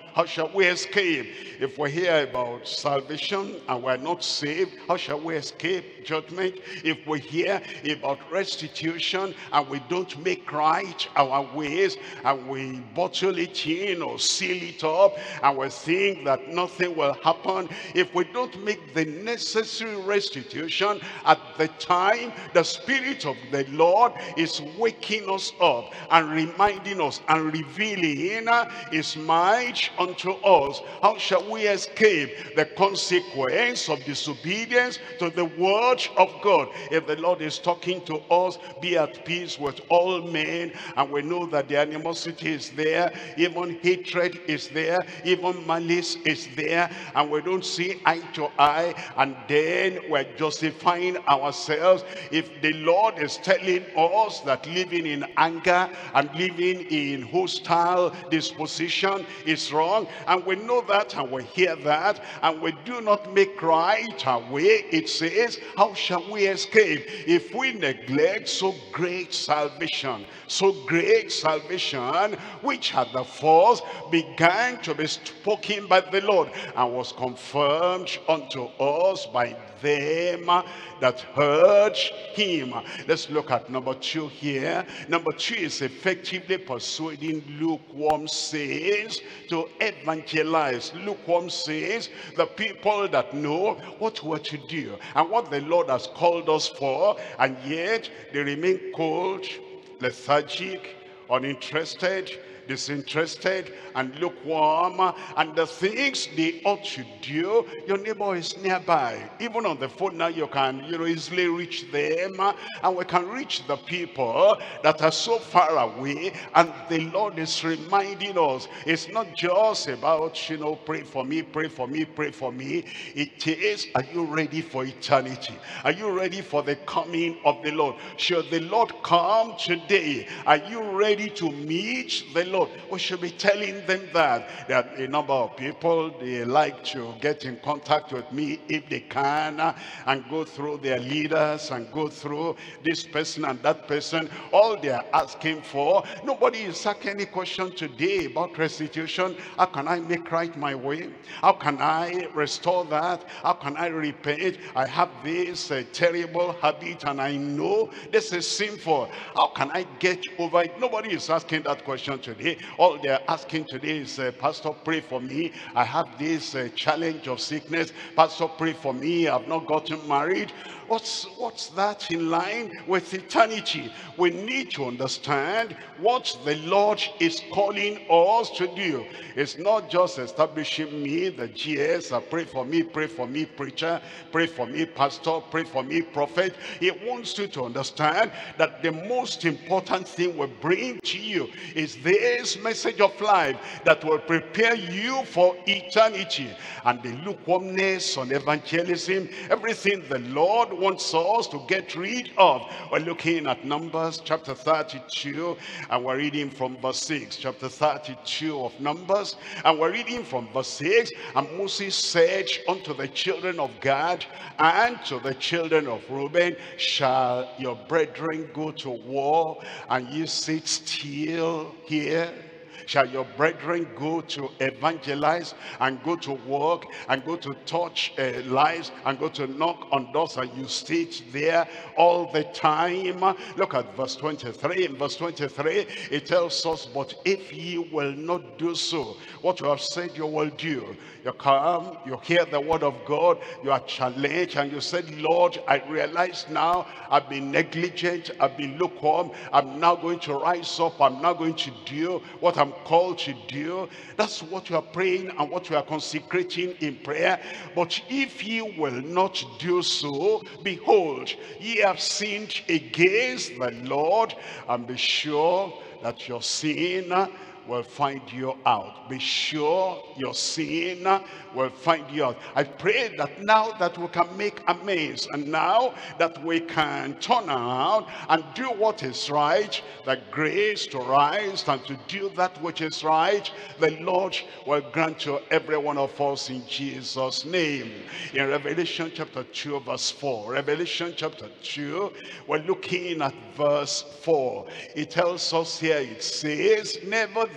How shall we escape? If we hear about salvation and we're not saved, how shall we escape judgment? If we hear about restitution and we don't make right our ways, and we bottle it in or seal it up, and we think that nothing will happen, if we don't make the necessary restitution at the time the Spirit of the Lord is waking us up and reminding us and revealing his might unto us, how shall we escape the consequence of disobedience to the word of God? If the Lord is talking to us, be at peace with all men, and we know that the animosity is there, even hatred is there, even malice is there, and we don't see eye to eye, and then we're justifying ourselves. If the Lord is telling us that living in anger and living in hostile disposition is wrong, and we know that and we hear that, and we do not make right our way, it says, how shall we escape if we neglect so great salvation? So great salvation, which at the first began to be spoken by the Lord and was confirmed unto us by them that heard him. Let's look at number two here. Number two is effectively persuading lukewarm saints to evangelize. Lukewarm saints, the people that know what we're to do and what the Lord has called us for, and yet they remain cold, lethargic, uninterested, disinterested, and lukewarm, and the things they ought to do, your neighbor is nearby. Even on the phone now, you can you know easily reach them, and we can reach the people that are so far away. And the Lord is reminding us, it's not just about, you know, pray for me, pray for me, pray for me. It is, are you ready for eternity? Are you ready for the coming of the Lord? Should the Lord come today, are you ready to meet the Lord? We should be telling them that. There are a number of people, they like to get in contact with me if they can, uh, and go through their leaders and go through this person and that person. All they are asking for, nobody is asking any question today about restitution. How can I make right my way? How can I restore that? How can I repent? I have this uh, terrible habit and I know this is sinful. How can I get over it? Nobody is asking that question today. All they're asking today is, uh, Pastor, pray for me. I have this uh, challenge of sickness. Pastor, pray for me. I've not gotten married. What's, what's that in line with eternity? We need to understand what the Lord is calling us to do. It's not just establishing me, the G S, uh, pray for me, pray for me, preacher, pray for me, pastor, pray for me, prophet. He wants you to understand that the most important thing we bring to you is this message of life that will prepare you for eternity. And the lukewarmness on evangelism, everything the Lord wants us to get rid of. We're looking at Numbers chapter thirty-two, and we're reading from verse six. Chapter thirty-two of Numbers, and we're reading from verse six. And Moses said unto the children of Gad and to the children of Reuben, shall your brethren go to war, and you sit still here? Shall your brethren go to evangelize and go to work and go to touch uh, lives and go to knock on doors, and you sit there all the time? Look at verse twenty-three. In verse twenty-three, it tells us, but if ye will not do so, what you have said you will do. You come, you hear the word of God, you are challenged, and you said, Lord, I realize now I've been negligent, I've been lukewarm. I'm now going to rise up. I'm now going to do what I'm called to do. That's what you are praying and what you are consecrating in prayer. But if ye will not do so, behold, ye have sinned against the Lord, and be sure that your sin will find you out. Be sure your sin will find you out. I pray that now that we can make amends, and now that we can turn around and do what is right, the grace to rise and to do that which is right, the Lord will grant to every one of us in Jesus' name. In Revelation chapter two verse four, Revelation chapter two, we're looking at verse four. It tells us here, it says, nevertheless,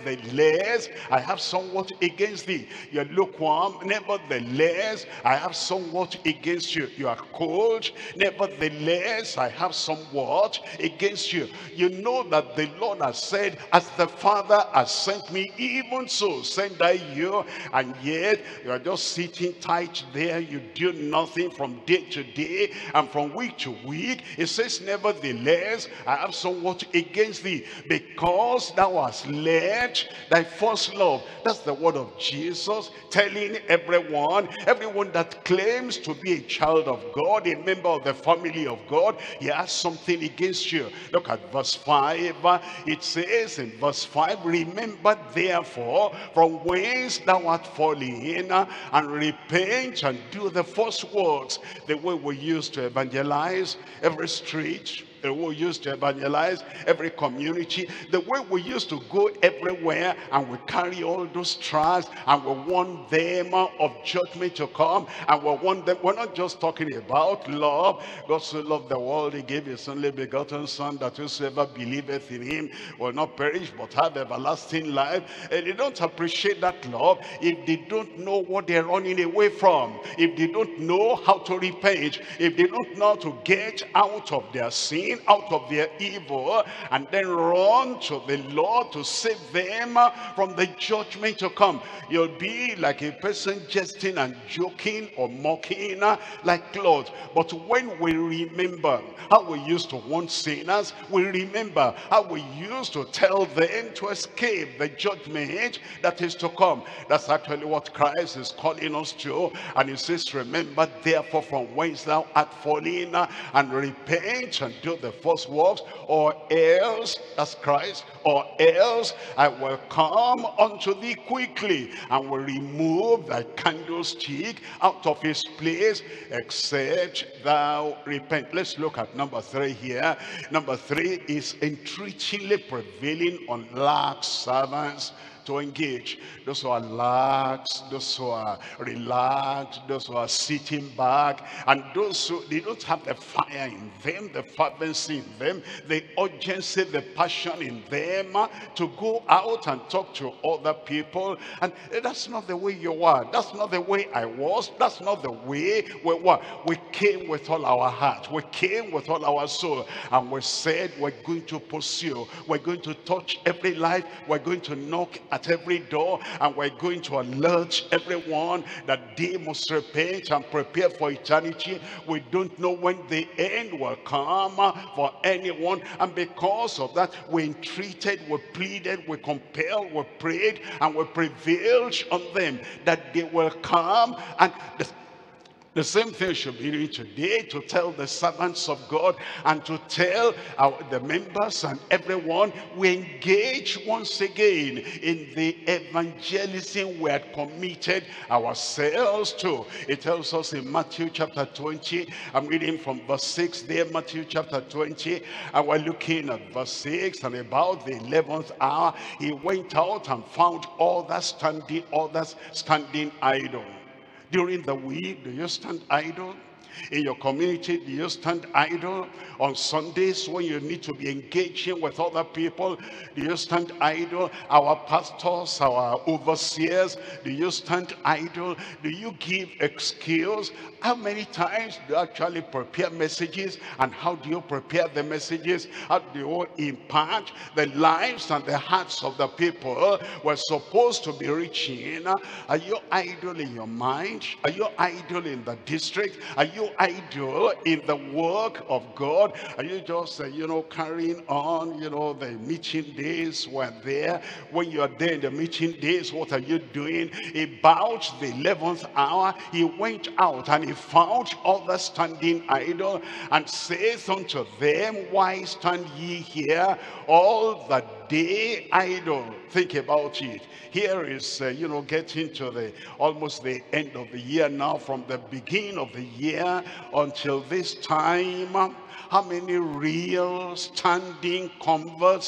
nevertheless, I have somewhat against thee. You're lukewarm, nevertheless, I have somewhat against you. You are cold, nevertheless, I have somewhat against you. You know that the Lord has said, as the Father has sent me, even so send I you. And yet, you are just sitting tight there. You do nothing from day to day and from week to week. It says, nevertheless, I have somewhat against thee, because thou hast left thy first love. That's the word of Jesus, telling everyone, everyone that claims to be a child of God, a member of the family of God, he has something against you. Look at verse five. It says in verse five, remember therefore from whence thou art fallen, and repent and do the first works. The way we used to evangelize every street, the way we used to evangelize every community, the way we used to go everywhere and we carry all those tracts and we want them of judgment to come, and we want them. We're not just talking about love. God so loved the world, he gave his only begotten son, that whosoever believeth in him will not perish but have everlasting life. And they don't appreciate that love if they don't know what they're running away from, if they don't know how to repent, if they don't know how to get out of their sin, out of their evil, and then run to the Lord to save them from the judgment to come. You'll be like a person jesting and joking or mocking like clothes. But when we remember how we used to warn sinners, we remember how we used to tell them to escape the judgment that is to come. That's actually what Christ is calling us to. And he says, remember therefore from whence thou art fallen, and repent and do the first works, or else, that's Christ, or else I will come unto thee quickly, and will remove thy candlestick out of his place, except thou repent. Let's look at number three here. Number three is entreatingly prevailing on lax servants to engage. Those who are lax, those who are relaxed, those who are sitting back, and those who, they don't have the fire in them, the fervency in them, the urgency, the passion in them uh, to go out and talk to other people. And that's not the way you are. That's not the way I was. That's not the way we were. We came with all our heart. We came with all our soul. And we said, we're going to pursue. We're going to touch every life. We're going to knock at every door, and we're going to alert everyone that they must repent and prepare for eternity. We don't know when the end will come for anyone, and because of that, we entreated, we pleaded, we compelled, we prayed, and we prevailed on them that they will come. And the The same thing should be doing today, to tell the servants of God and to tell our, the members and everyone, we engage once again in the evangelism we had committed ourselves to. It tells us in Matthew chapter twenty, I'm reading from verse six there, Matthew chapter twenty, and we're looking at verse six, and about the eleventh hour, he went out and found others standing, others standing idle. During the week, do you stand idle? In your community, do you stand idle? On Sundays, when you need to be engaging with other people, do you stand idle? Our pastors, our overseers, do you stand idle? Do you give excuse? How many times do you actually prepare messages? And how do you prepare the messages? How do you impart the lives and the hearts of the people we're supposed to be reaching? Are you idle in your mind? Are you idle in the district? Are you idle in the work of God? Are you just, uh, you know, carrying on, you know, the meeting days were there? When you are there in the meeting days, what are you doing? About the eleventh hour, he went out and he found others standing idle, and saith unto them, why stand ye here all the day idle? Think about it. Here is, uh, you know, getting to the almost the end of the year now. From the beginning of the year until this time, how many real standing converts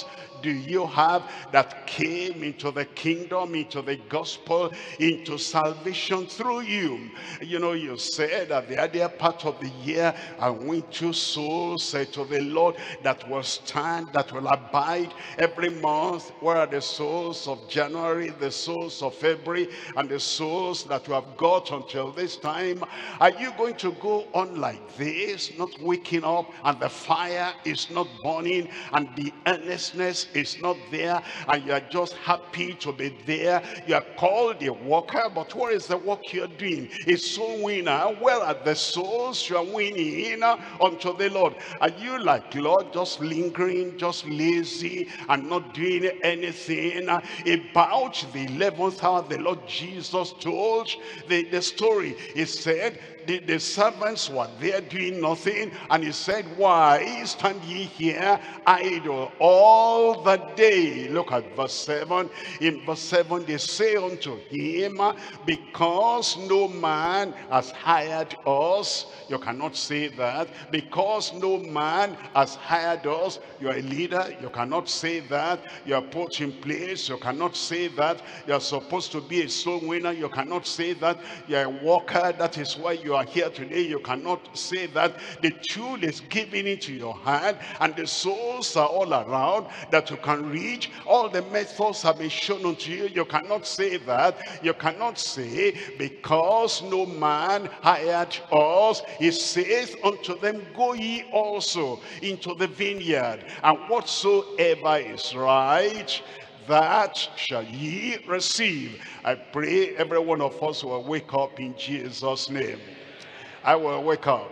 do you have that came into the kingdom, into the gospel, into salvation through you? You know, you said at the earlier part of the year, I win two souls uh, to the Lord that will stand, that will abide every month. Where are the souls of January, the souls of February, and the souls that you have got until this time? Are you going to go on like this, not waking up, and the fire is not burning, and the earnestness is not there, and you are just happy to be there? You are called a worker, but what is the work you're doing? A soul winner. Where are the souls you are winning unto the Lord? Are you like Lord, just lingering, just lazy, and not doing anything? About the eleventh hour, the Lord Jesus told the, the story. He said, The, the servants were there doing nothing, and he said, why stand ye here idle all the day? Look at verse seven. In verse seven, they say unto him, because no man has hired us. You cannot say that. Because no man has hired us. You are a leader, you cannot say that. You are put in place, you cannot say that. You are supposed to be a soul winner, you cannot say that. You are a worker, that is why you are here today, you cannot say that. The tool is given into your hand, and the souls are all around that you can reach. All the methods have been shown unto you. You cannot say that. You cannot say, because no man hired us. He says unto them, go ye also into the vineyard, and whatsoever is right, that shall ye receive. I pray every one of us will wake up in Jesus' name. I will wake up.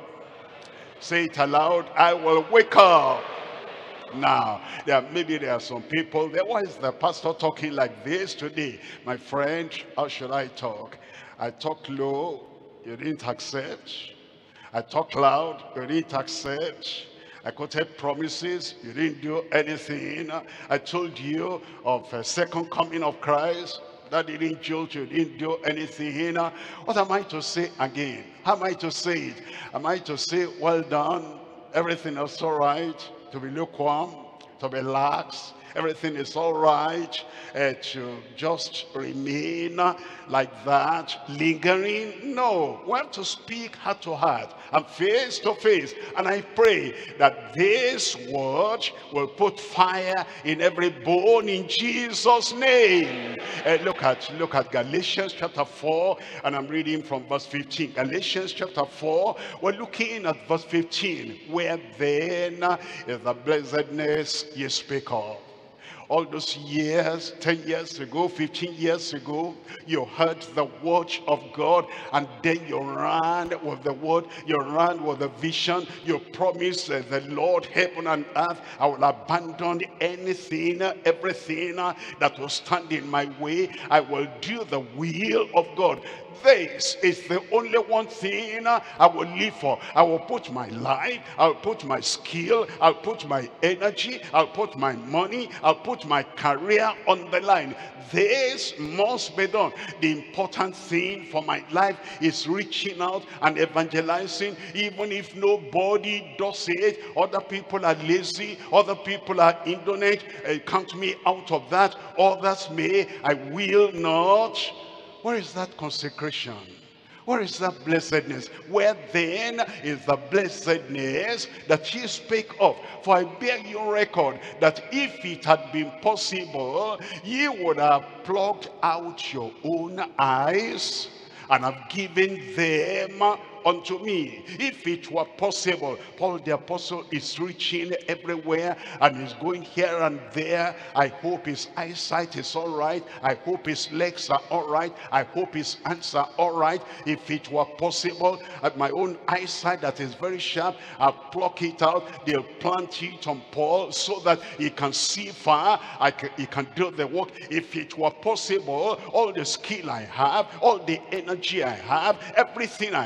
Say it aloud, I will wake up. Now, there maybe there are some people there. Why is the pastor talking like this today? My friend, how should I talk? I talk low, you didn't accept. I talk loud, you didn't accept. I quoted promises, you didn't do anything. I told you of a second coming of Christ. That didn't jolt you, didn't do anything. What am I to say again? How am I to say it? Am I to say, well done, everything is all right? To be lukewarm, to be lax, everything is all right, uh, to just remain like that, lingering? No, we have to speak heart to heart and face to face. And I pray that this word will put fire in every bone in Jesus' name. Uh, look at look at Galatians chapter four, and I'm reading from verse fifteen. Galatians chapter four, we're looking at verse fifteen. Where then is the blessedness ye speak of? All those years, ten years ago, fifteen years ago, you heard the word of God, and then you ran with the word, you ran with the vision, you promised uh, the Lord, heaven and earth, I will abandon anything, everything uh, that will stand in my way. I will do the will of God. This is the only one thing I will live for. I will put my life, I'll put my skill, I'll put my energy, I'll put my money, I'll put my career on the line. This must be done. The important thing for my life is reaching out and evangelizing, even if nobody does it. Other people are lazy, other people are indolent. Uh, count me out of that. Others may, I will not. Where is that consecration? Where is that blessedness? Where then is the blessedness that ye speak of? For I bear you record that if it had been possible, ye would have plucked out your own eyes and have given them unto me. If it were possible. Paul the apostle is reaching everywhere and is going here and there. I hope his eyesight is all right. I hope his legs are all right. I hope his hands are all right. If it were possible, at my own eyesight that is very sharp, I'll pluck it out. They'll plant it on Paul so that he can see far. I can, he can do the work. If it were possible, all the skill I have, all the energy I have, everything I have,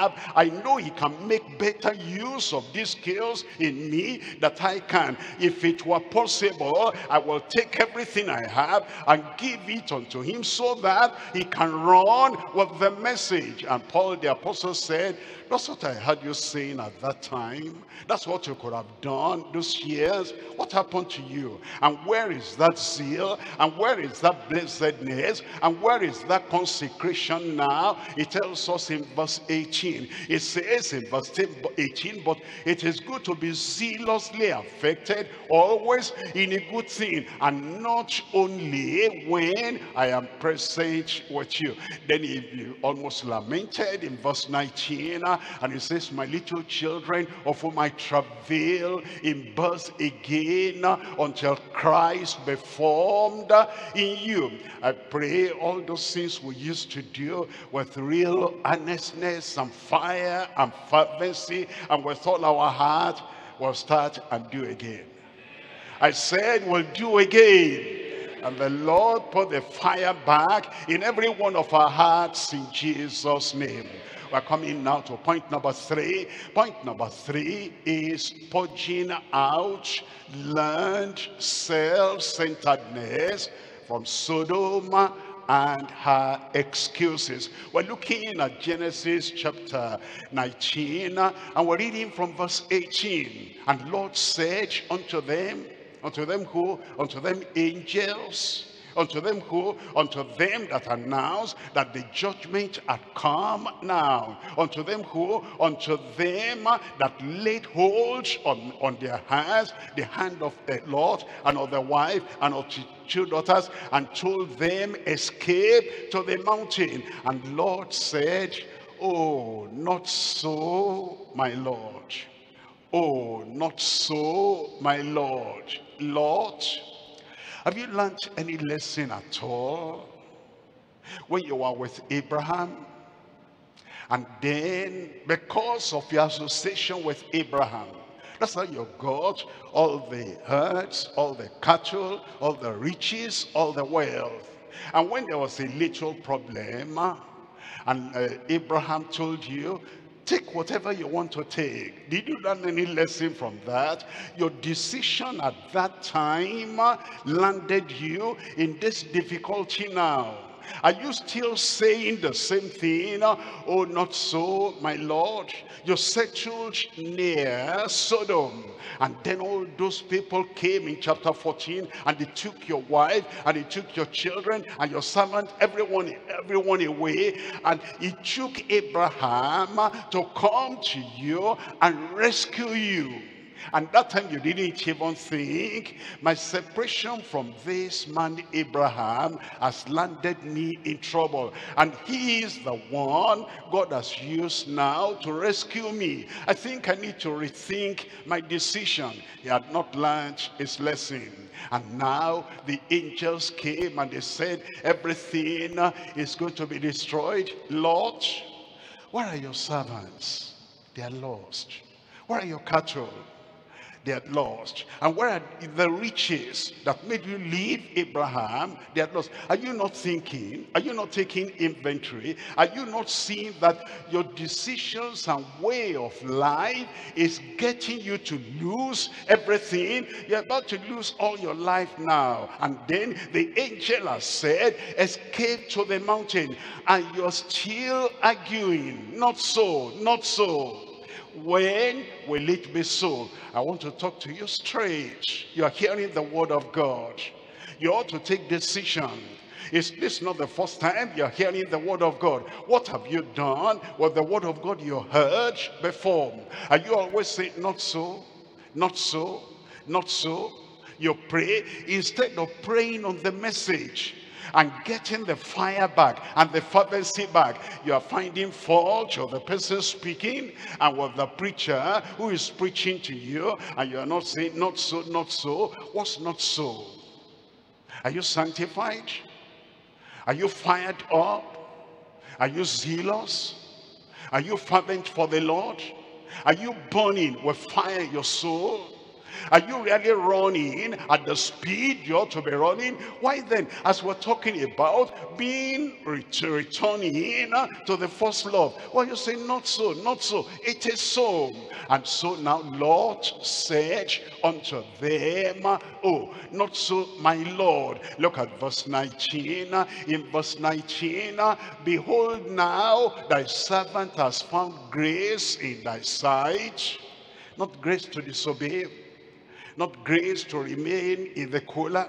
have. I know he can make better use of these skills in me that I can. If it were possible, I will take everything I have and give it unto him so that he can run with the message. And Paul the apostle said, that's what I heard you saying at that time. That's what you could have done those years. What happened to you? And where is that zeal? And where is that blessedness? And where is that consecration now? It tells us in verse eighteen. It says in verse eighteen, but it is good to be zealously affected, always in a good thing, and not only when I am present with you. Then he almost lamented in verse nineteen, uh, and he says, my little children, of whom I travail in birth again, uh, until Christ be formed uh, in you. I pray all those things we used to do with real earnestness and fire and fervency and with all our heart, we'll start and do again. I said we'll do again. And the Lord put the fire back in every one of our hearts in Jesus' name. We're coming now to point number three. Point number three is purging out learned self-centeredness from Sodom and her excuses. We're looking at Genesis chapter nineteen, and we're reading from verse eighteen. And Lord said unto them, unto them who? Unto them angels. Unto them who? Unto them that announced that the judgment had come now. Unto them who? Unto them that laid hold on, on their hands, the hand of the Lord, and of the wife, and of the two daughters, and told them, escape to the mountain. And Lord said, oh, not so, my Lord. Oh, not so, my Lord. Lord, have you learned any lesson at all when you were with Abraham? And then, because of your association with Abraham, that's how you got all the herds, all the cattle, all the riches, all the wealth. And when there was a little problem, and uh, Abraham told you, take whatever you want to take. Did you learn any lesson from that? Your decision at that time landed you in this difficulty now. Are you still saying the same thing? Oh, not so, my Lord. You settled near Sodom. And then all those people came in chapter fourteen, and they took your wife, and they took your children, and your servant, everyone, everyone away. And it took Abraham to come to you and rescue you. And that time you didn't even think, my separation from this man Abraham has landed me in trouble. And he is the one God has used now to rescue me. I think I need to rethink my decision. He had not learned his lesson. And now the angels came and they said, everything is going to be destroyed. Lord, where are your servants? They are lost. Where are your cattle? They had lost. And where are the riches that made you leave Abraham? They had lost. Are you not thinking? Are you not taking inventory? Are you not seeing that your decisions and way of life is getting you to lose everything? You're about to lose all your life now. And then the angel has said, escape to the mountain. And you're still arguing. Not so, not so. When will it be so? I want to talk to you straight. You are hearing the word of God. You ought to take decision. Is this not the first time you're hearing the word of God? What have you done with the word of God you heard before? Are you always saying, not so, not so, not so? You pray instead of praying on the message and getting the fire back and the fervency back. You are finding fault with the person speaking and with the preacher who is preaching to you, and you are not saying, not so, not so. What's not so? Are you sanctified? Are you fired up? Are you zealous? Are you fervent for the Lord? Are you burning with fire in your soul? Are you really running at the speed you ought to be running? Why then, as we're talking about being ret returning to the first love, well, you say, not so, not so. It is so. And so now, Lord said unto them, oh, not so, my Lord. Look at verse nineteen. In verse nineteen, behold, now thy servant has found grace in thy sight. Not grace to disobey, not grace to remain in the cooler,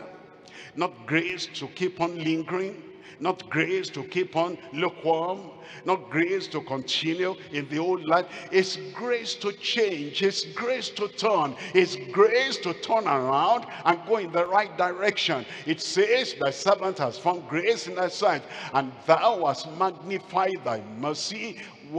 not grace to keep on lingering, not grace to keep on lukewarm, not grace to continue in the old life. It's grace to change, it's grace to turn, it's grace to turn around and go in the right direction. It says, thy servant has found grace in thy sight, and thou hast magnified thy mercy,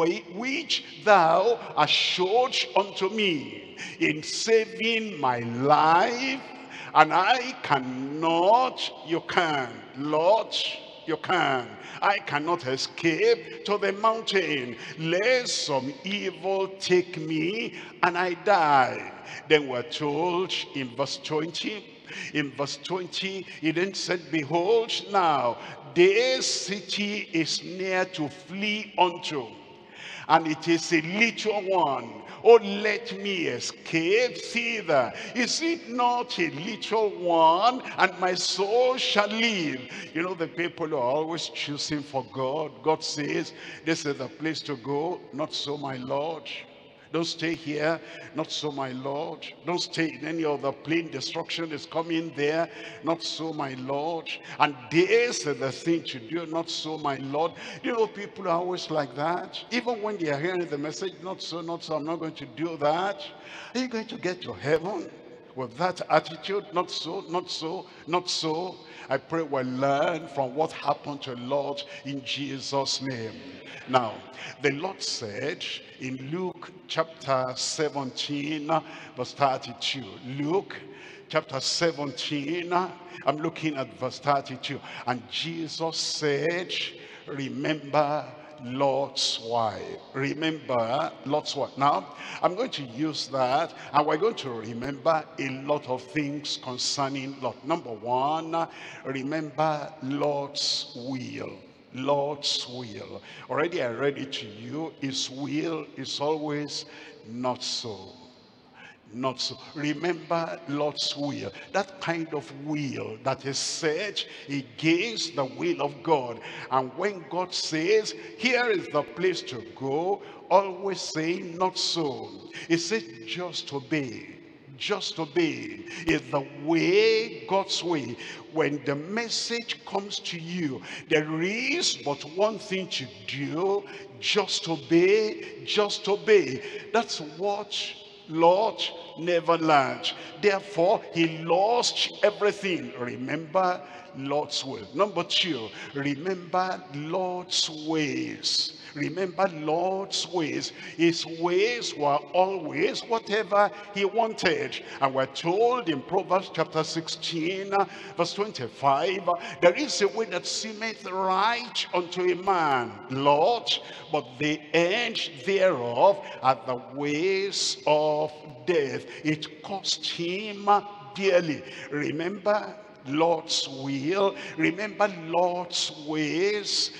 which thou hast showed unto me in saving my life. And I cannot, you can, Lord, you can. I cannot escape to the mountain, lest some evil take me and I die. Then we're told in verse twenty, in verse twenty, he then said, behold, now this city is near to flee unto, and it is a little one. Oh, let me escape thither. Is it not a little one, and my soul shall live? You know, the people who are always choosing for God. God says, this is the place to go. Not so, my Lord. Don't stay here. Not so, my Lord. Don't stay in any other plane. Destruction is coming there. Not so, my Lord. And this is the thing to do. Not so, my Lord. You know, people are always like that. Even when they are hearing the message, not so, not so, I'm not going to do that. Are you going to get to heaven with that attitude? Not so, not so, not so. I pray we'll learn from what happened to the Lord in Jesus' name. Now, the Lord said in Luke chapter seventeen, verse thirty-two. Luke chapter seventeen, I'm looking at verse thirty-two. And Jesus said, remember Lot's wife. Remember Lot's wife. Now, I'm going to use that, and we're going to remember a lot of things concerning Lot. Number one, remember Lot's will. Lord's will. Already I read it to you. His will is always not so. Not so. Remember Lord's will. That kind of will that is set against the will of God. And when God says, here is the place to go, always say, not so. He says, just obey. Just obey is the way, God's way. When the message comes to you, there is but one thing to do. Just obey, just obey. That's what Lot never learned. Therefore, he lost everything. Remember Lot's will. Number two, remember Lot's ways. Remember Lord's ways. His ways were always whatever he wanted. And we're told in Proverbs chapter sixteen, verse twenty-five, there is a way that seemeth right unto a man, Lord, but the end thereof are the ways of death. It cost him dearly. Remember Lord's will. Remember Lord's ways.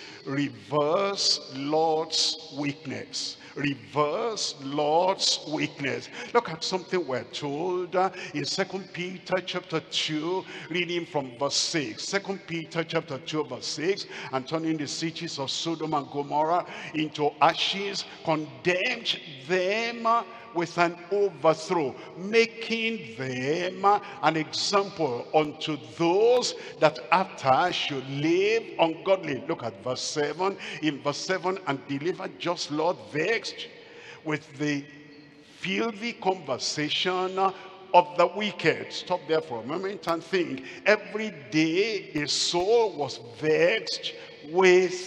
Reverse Lord's weakness. Reverse Lord's weakness. Look at something we're told uh, in Second Peter chapter two, reading from verse six. Second Peter chapter two, verse six, and turning the cities of Sodom and Gomorrah into ashes, condemned them uh, with an overthrow, making them an example unto those that after should live ungodly. Look at verse seven. In verse seven, and delivered just Lord vexed with the filthy conversation of the wicked. Stop there for a moment and think. Every day his soul was vexed with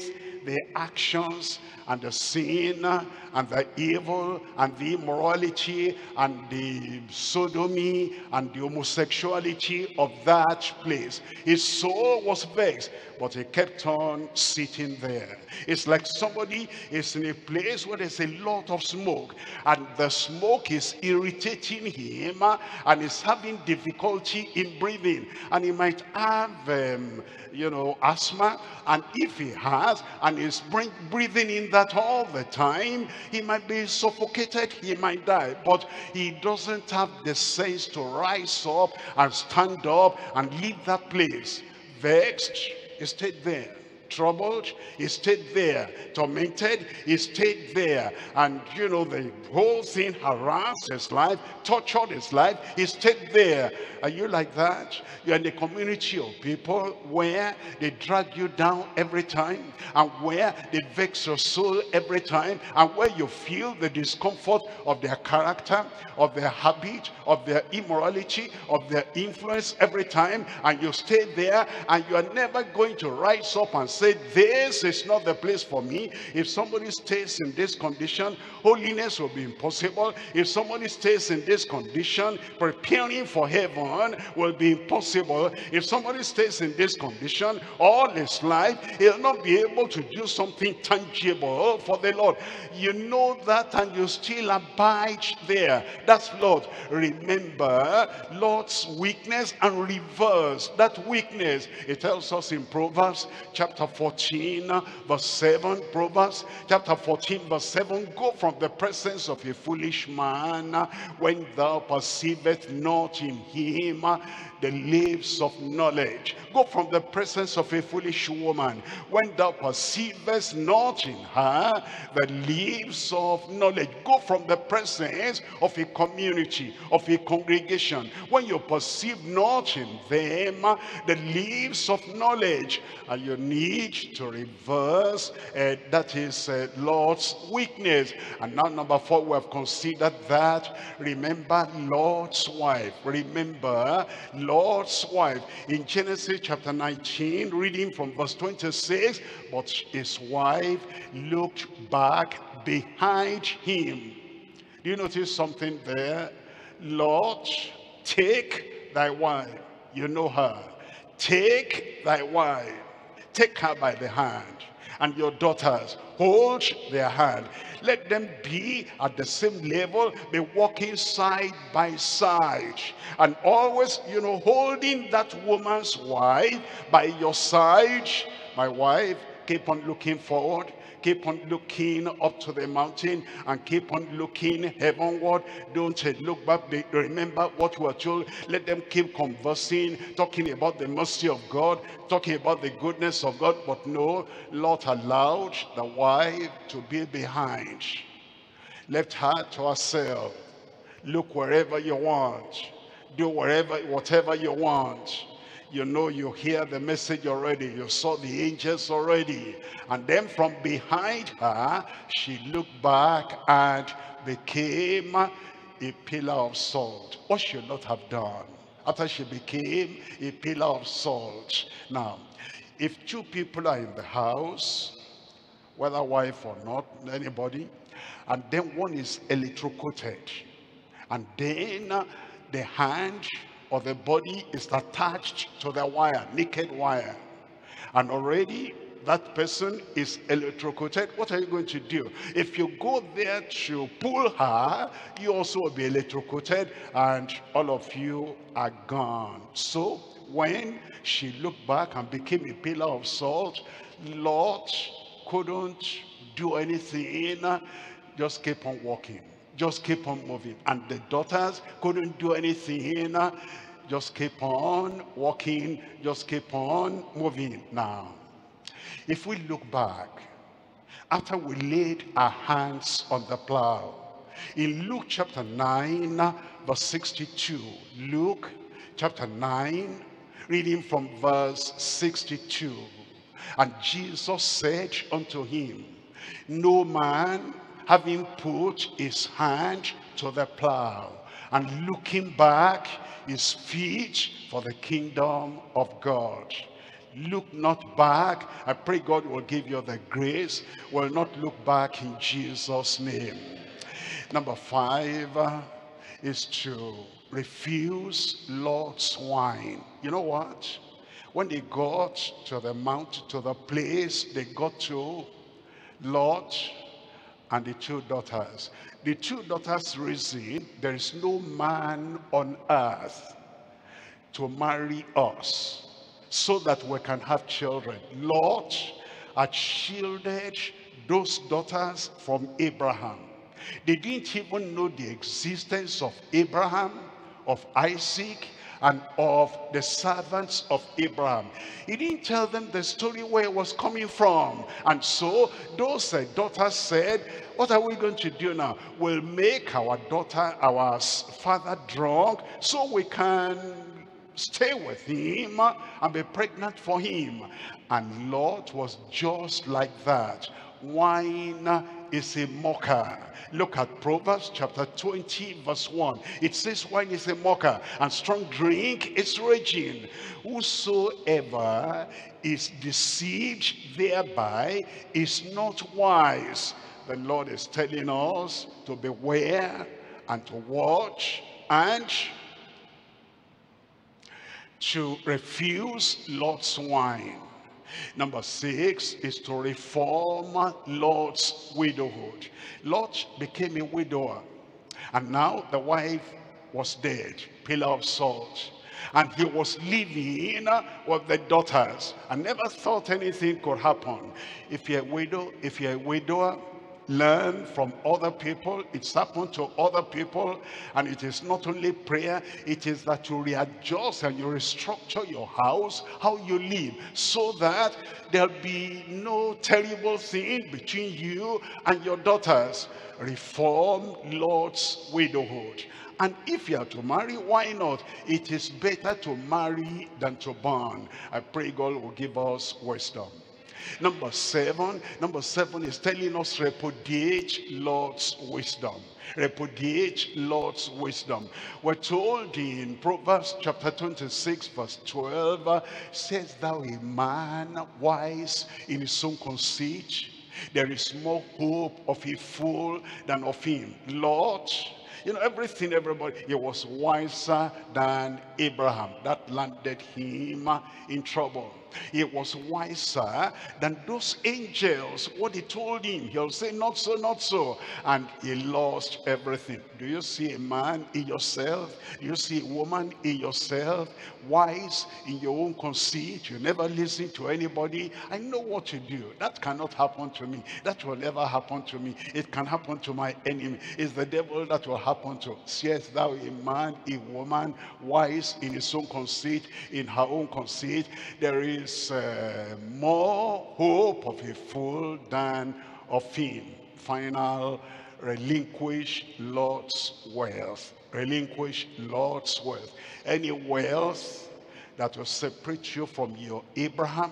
the actions and the sin and the evil and the immorality and the sodomy and the homosexuality of that place. His soul was vexed, but he kept on sitting there. It's like somebody is in a place where there's a lot of smoke, and the smoke is irritating him, and he's having difficulty in breathing, and he might have um, you know, asthma, and if he has, and he's breathing in that all the time, he might be suffocated, he might die. But he doesn't have the sense to rise up and stand up and leave that place. Vexed, he stayed there. Troubled, he stayed there. Tormented, he stayed there. And you know, the whole thing harassed his life, tortured his life, he stayed there. Are you like that? You're in a community of people where they drag you down every time, and where they vex your soul every time, and where you feel the discomfort of their character, of their habit, of their immorality, of their influence every time, and you stay there, and you are never going to rise up and say, this is not the place for me. If somebody stays in this condition, holiness will be impossible. If somebody stays in this condition, preparing for heaven will be impossible. If somebody stays in this condition all his life, he'll not be able to do something tangible for the Lord. You know that, and you still abide there. That's Lord. Remember Lord's weakness and reverse that weakness. It tells us in Proverbs chapter fourteen verse seven. Proverbs chapter fourteen verse seven. Go from the presence of a foolish man when thou perceivest not in him the leaves of knowledge. Go from the presence of a foolish woman when thou perceivest not in her the leaves of knowledge. Go from the presence of a community, of a congregation, when you perceive not in them the leaves of knowledge. And you need to reverse uh, that is uh, Lord's weakness. And now number four, we have considered that. Remember Lord's wife. Remember Lord's wife. In Genesis chapter nineteen, reading from verse twenty-six, but his wife looked back behind him. Do you notice something there? Lord, take thy wife. You know her. Take thy wife. Take her by the hand, and your daughters, hold their hand. Let them be at the same level, be walking side by side, and always, you know, holding that woman's wife by your side. My wife, keep on looking forward. Keep on looking up to the mountain, and keep on looking heavenward. Don't look back. Remember what we are told. Let them keep conversing, talking about the mercy of God, talking about the goodness of God. But no, Lord allowed the wife to be behind. Left her to herself. Look wherever you want. Do wherever, whatever you want. You know, you hear the message already. You saw the angels already. And then from behind her, she looked back and became a pillar of salt. What should not have done after she became a pillar of salt? Now, if two people are in the house, whether wife or not, anybody, and then one is electrocuted, and then the hand or the body is attached to the wire, naked wire, and already that person is electrocuted, what are you going to do? If you go there to pull her, you also will be electrocuted, and all of you are gone. So when she looked back and became a pillar of salt, Lot couldn't do anything, just keep on walking. Just keep on moving. And the daughters couldn't do anything. Just keep on walking. Just keep on moving. Now, if we look back, after we laid our hands on the plow, in Luke chapter nine, verse sixty-two, Luke chapter nine, reading from verse sixty-two, and Jesus said unto him, no man, having put his hand to the plow and looking back, is fit for the kingdom of God. Look not back. I pray God will give you the grace. Will not look back in Jesus' name. Number five uh, is to refuse Lord's wine. You know what? When they got to the mount, to the place they got to, Lot and the two daughters. The two daughters reason, there is no man on earth to marry us so that we can have children. Lot had shielded those daughters from Abraham. They didn't even know the existence of Abraham, of Isaac, and of the servants of Abraham. He didn't tell them the story where it was coming from. And so those uh, daughters said, what are we going to do now? We'll make our daughter, our father drunk so we can stay with him and be pregnant for him. And Lot was just like that. Wine is a mocker. Look at Proverbs chapter twenty verse one. It says wine is a mocker and strong drink is raging. Whosoever is deceived thereby is not wise. The Lord is telling us to beware and to watch and to refuse Lord's wine. Number six is to reform Lot's widowhood. Lot became a widower, and now the wife was dead, pillar of salt. And he was living with the daughters and never thought anything could happen. If you're a widow, if you're a widower, learn from other people. It's happened to other people, and it is not only prayer, it is that you readjust and you restructure your house, how you live, so that there'll be no terrible thing between you and your daughters. Reform Lord's widowhood. And if you are to marry, why not? It is better to marry than to burn. I pray God will give us wisdom. Number seven, number seven is telling us repudiate Lord's wisdom. Repudiate Lord's wisdom. We're told in Proverbs chapter twenty-six verse twelve, uh, says thou a man wise in his own conceit, there is more hope of a fool than of him. Lord, you know, everything, everybody, he was wiser than Abraham. That landed him in trouble. He was wiser than those angels. What he told him, he'll say, not so, not so. And he lost everything. Do you see a man in yourself? Do you see a woman in yourself? Wise in your own conceit. You never listen to anybody. I know what to do. That cannot happen to me. That will never happen to me. It can happen to my enemy. It's the devil that will happen to. Seest thou a man, a woman, wise in his own conceit, in her own conceit? There is Is, uh, more hope of a fool than of him. Final, relinquish Lord's wealth. Relinquish Lord's wealth. Any wealth that will separate you from your Abraham,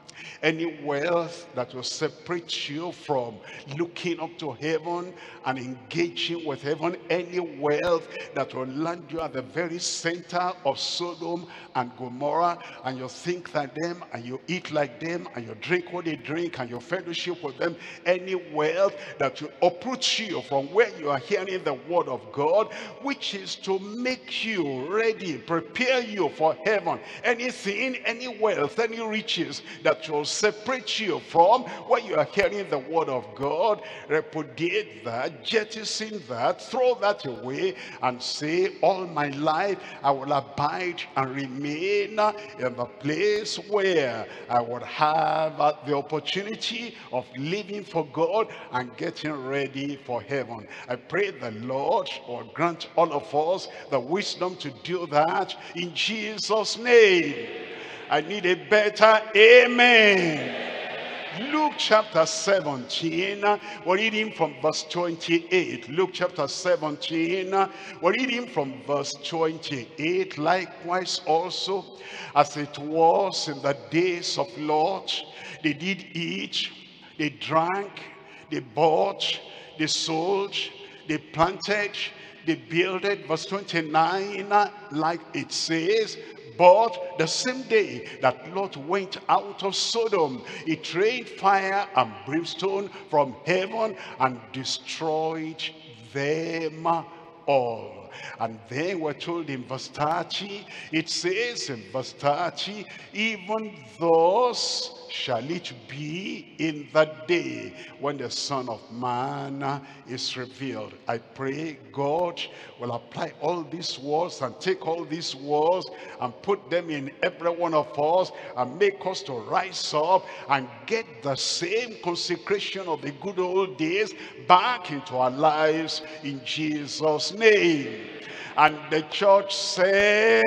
any wealth that will separate you from looking up to heaven and engaging with heaven, any wealth that will land you at the very center of Sodom and Gomorrah, and you think like them, and you eat like them, and you drink what they drink, and you fellowship with them, any wealth that will uproot you from where you are hearing the word of God, which is to make you ready, prepare you for heaven, anything, any wealth, any riches that will separate you from where you are hearing the word of God, repudiate that, jettison that, throw that away, and say, all my life I will abide and remain in the place where I would have the opportunity of living for God and getting ready for heaven. I pray the Lord will grant all of us the wisdom to do that in Jesus' name. I need a better amen. Luke chapter seventeen, we're reading from verse twenty-eight. Luke chapter seventeen, we're reading from verse twenty-eight. Likewise also, as it was in the days of Lot, they did eat, they drank, they bought, they sold, they planted, They built it, verse twenty-nine, like it says, but the same day that Lot went out of Sodom, it rained fire and brimstone from heaven and destroyed them all. And then we're told in verse thirty, it says in verse thirty, even thus shall it be in that day when the Son of Man is revealed. I pray God will apply all these words and take all these words and put them in every one of us and make us to rise up and get the same consecration of the good old days back into our lives in Jesus' name. And the church said,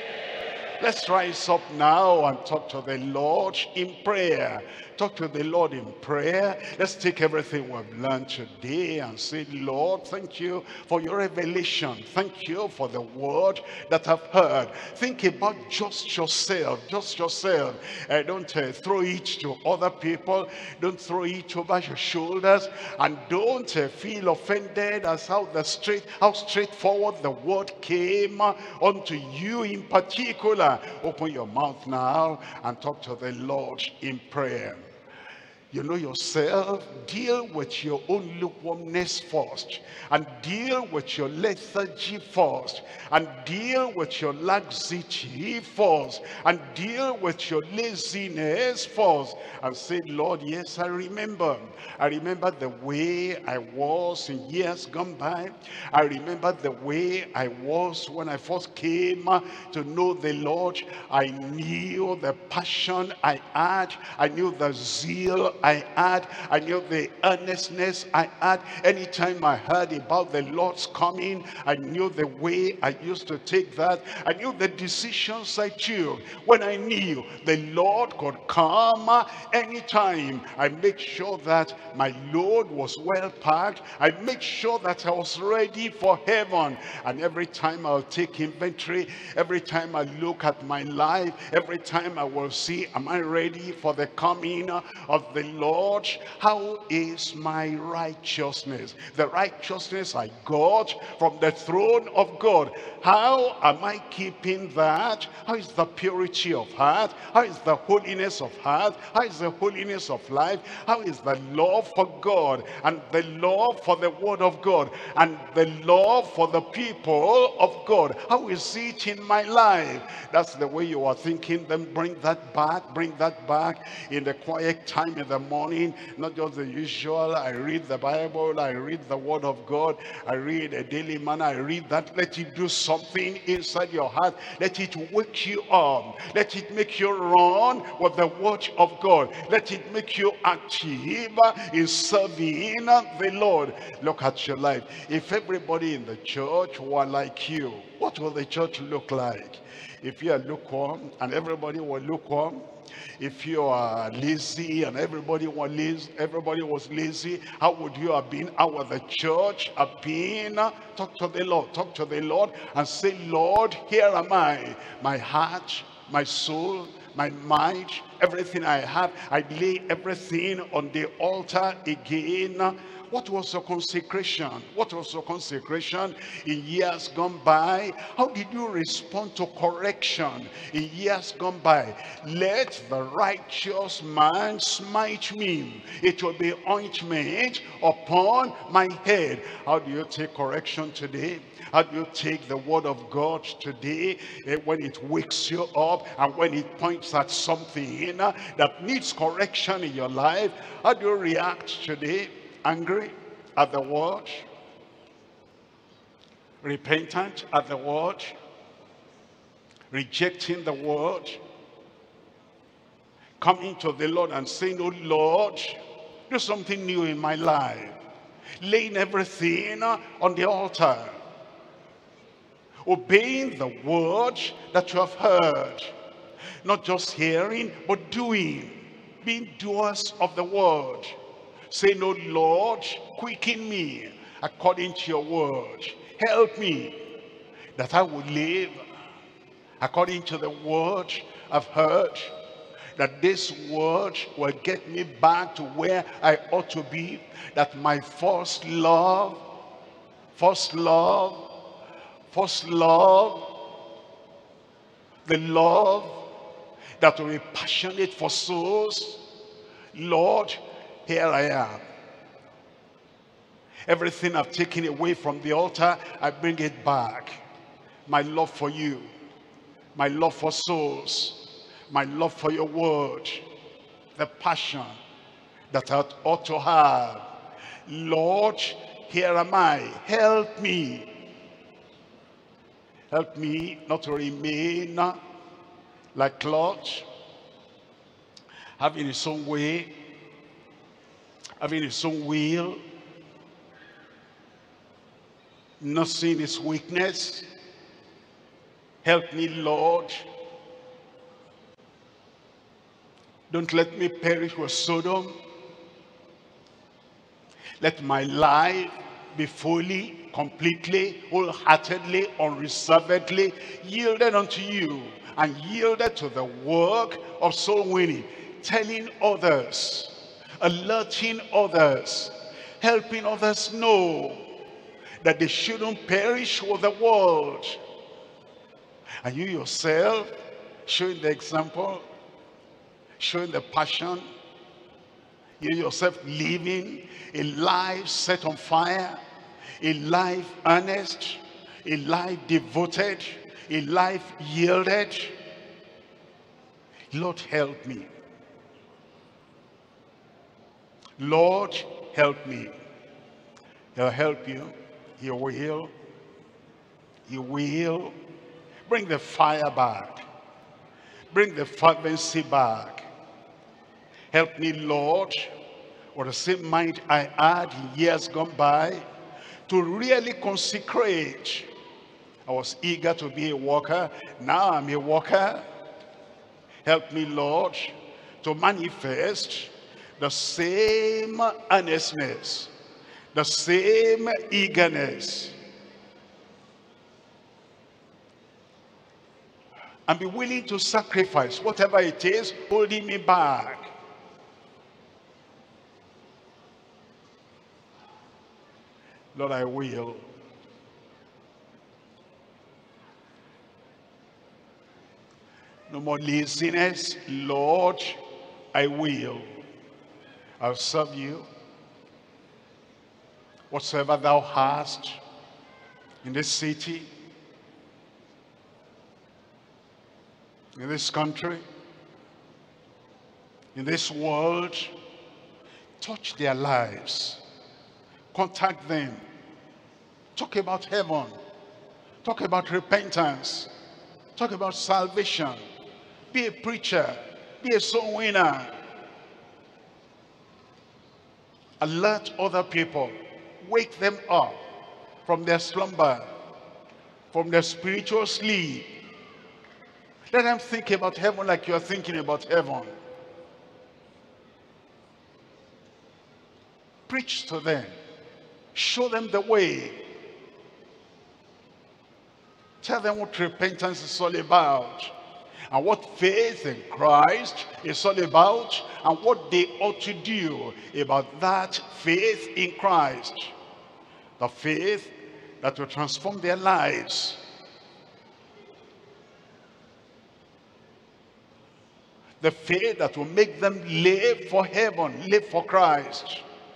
let's rise up now and talk to the Lord in prayer. Talk to the Lord in prayer. Let's take everything we've learned today and say, Lord, thank you for your revelation. Thank you for the word that I've heard. Think about just yourself, just yourself. Uh, don't uh, throw it to other people. Don't throw it over your shoulders. And don't uh, feel offended as how the straight, how straightforward the word came unto you in particular. Open your mouth now and talk to the Lord in prayer. You know yourself, deal with your own lukewarmness first, and deal with your lethargy first, and deal with your laxity first, and deal with your laziness first, and say, Lord, yes, I remember. I remember the way I was in years gone by. I remember the way I was when I first came to know the Lord. I knew the passion I had. I knew the zeal I had. I knew the earnestness I had. Anytime I heard about the Lord's coming, I knew the way I used to take that. I knew the decisions I took when I knew the Lord could come anytime. I make sure that my load was well packed. I make sure that I was ready for heaven. And every time I'll take inventory, every time I look at my life, every time I will see, am I ready for the coming of the Lord? How is my righteousness? The righteousness I got from the throne of God. How am I keeping that? How is the purity of heart? How is the holiness of heart? How is the holiness of life? How is the love for God and the love for the word of God and the love for the people of God? How is it in my life? That's the way you are thinking. Then bring that back, bring that back in the quiet time in the morning. Not just the usual, I read the Bible, I read the word of God, I read a daily manna, I read that. Let it do something inside your heart. Let it wake you up. Let it make you run with the word of God. Let it make you active in serving the Lord. Look at your life. If everybody in the church were like you, what will the church look like? If you are lukewarm and everybody were lukewarm, if you are lazy and everybody was lazy, everybody was lazy, how would you have been? How would the church have been? Talk to the Lord. Talk to the Lord and say, Lord, here am I. My heart, my soul, my mind, everything I have, I lay everything on the altar again. What was your consecration? What was your consecration in years gone by? How did you respond to correction in years gone by? Let the righteous man smite me. It will be ointment upon my head. How do you take correction today? How do you take the word of God today eh, when it wakes you up and when it points at something uh, that needs correction in your life? How do you react today? Angry at the word? Repentant at the word? Rejecting the word? Coming to the Lord and saying, oh Lord, do something new in my life. Laying everything on the altar. Obeying the word that you have heard. Not just hearing, but doing. Being doers of the word. Say, no, Lord, quicken me according to your word. Help me that I will live according to the word I've heard. That this word will get me back to where I ought to be. That my first love, first love First love, the love that will be passionate for souls. Lord, here I am. Everything I've taken away from the altar, I bring it back. My love for you, my love for souls, my love for your word, the passion that I ought to have. Lord, here am I. Help me. Help me not to remain like Lot, having his own way, having his own will, not seeing his weakness. Help me, Lord. Don't let me perish with Sodom. Let my life be fully, completely, wholeheartedly, unreservedly yielded unto you and yielded to the work of soul winning, telling others, alerting others, helping others know that they shouldn't perish with the world. And you yourself showing the example, showing the passion, you yourself living a life set on fire, a life earnest, a life devoted, a life yielded. Lord, help me. Lord, help me. He'll help you. He will. He will. Bring the fire back. Bring the fervency back. Help me, Lord, with the same mind I had in years gone by, to really consecrate. I was eager to be a worker. Now I'm a worker. Help me, Lord, to manifest the same earnestness, the same eagerness, and be willing to sacrifice whatever it is holding me back. Lord, I will. No more laziness. Lord, I will. I'll serve you. Whatsoever thou hast in this city, in this country, in this world, touch their lives. Contact them. Talk about heaven. Talk about repentance. Talk about salvation. Be a preacher. Be a soul winner. Alert other people. Wake them up from their slumber, from their spiritual sleep. Let them think about heaven like you are thinking about heaven. Preach to them. Show them the way. Tell them what repentance is all about, and what faith in Christ is all about, and what they ought to do about that faith in Christ. The faith that will transform their lives. The faith that will make them live for heaven, live for Christ.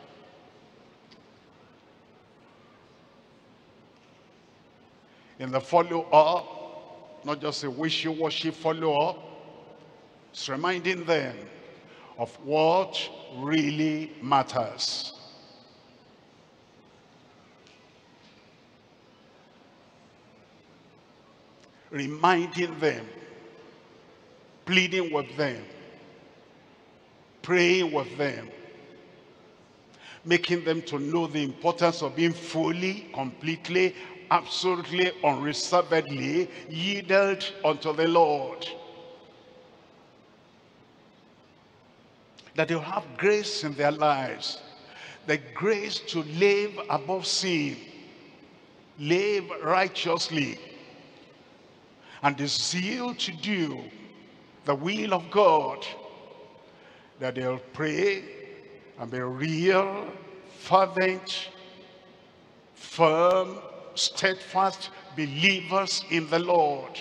In the follow-up, not just a wishy-washy follow-up, it's reminding them of what really matters. Reminding them, pleading with them, praying with them, making them to know the importance of being fully, completely, absolutely, unreservedly yielded unto the Lord. That they'll have grace in their lives, the grace to live above sin, live righteously, and the zeal to do the will of God, that they'll pray and be real, fervent, firm, steadfast believers in the Lord.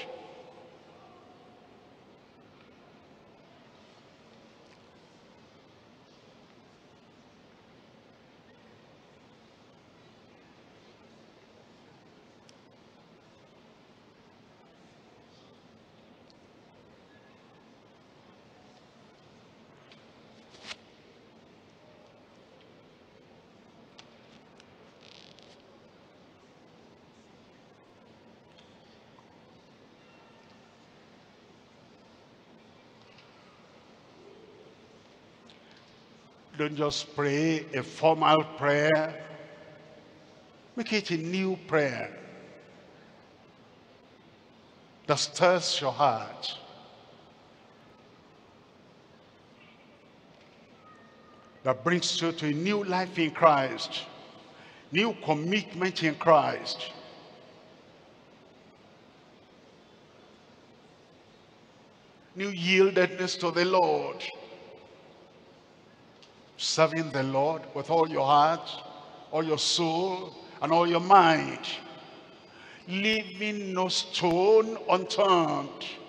Don't just pray a formal prayer. Make it a new prayer that stirs your heart. That brings you to a new life in Christ. New commitment in Christ. New yieldedness to the Lord. Serving the Lord with all your heart, all your soul, and all your mind. Leaving no stone unturned.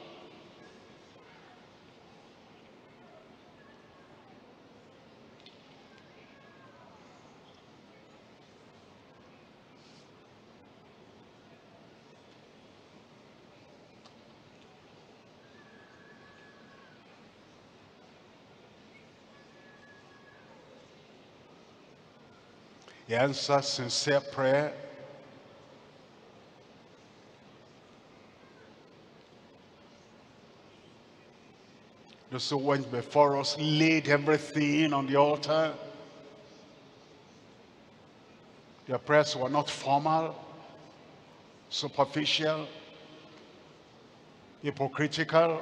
He answers sincere prayer. Those who went before us laid everything on the altar. Their prayers were not formal, superficial, hypocritical.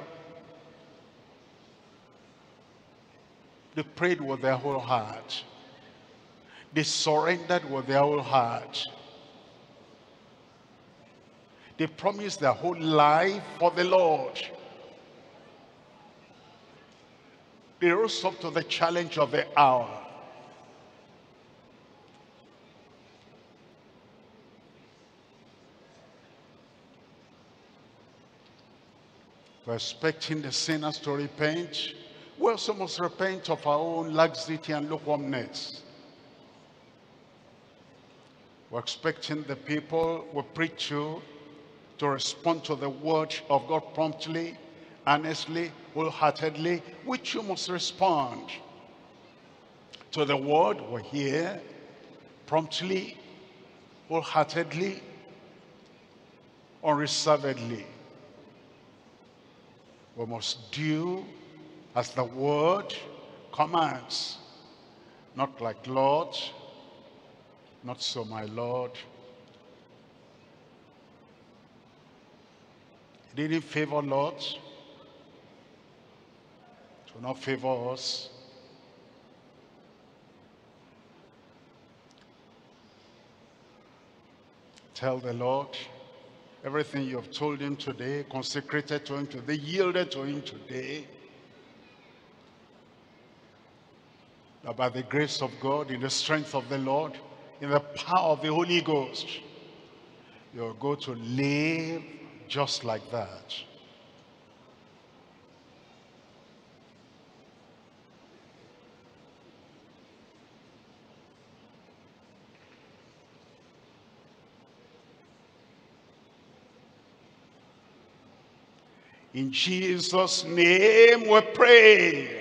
They prayed with their whole heart. They surrendered with their whole heart. They promised their whole life for the Lord. They rose up to the challenge of the hour. We're expecting the sinners to repent. We also must repent of our own laxity and lukewarmness. We're expecting the people we preach to to respond to the word of God promptly, earnestly, wholeheartedly, which you must respond to the word we hear promptly, wholeheartedly, unreservedly. We must do as the word commands, not like Lord, not so my Lord. He didn't favor Lot, to not favor us. Tell the Lord everything you have told him today, consecrated to him today, yielded to him today. That by the grace of God, in the strength of the Lord, in the power of the Holy Ghost, you'll go to live just like that. In Jesus' name we pray.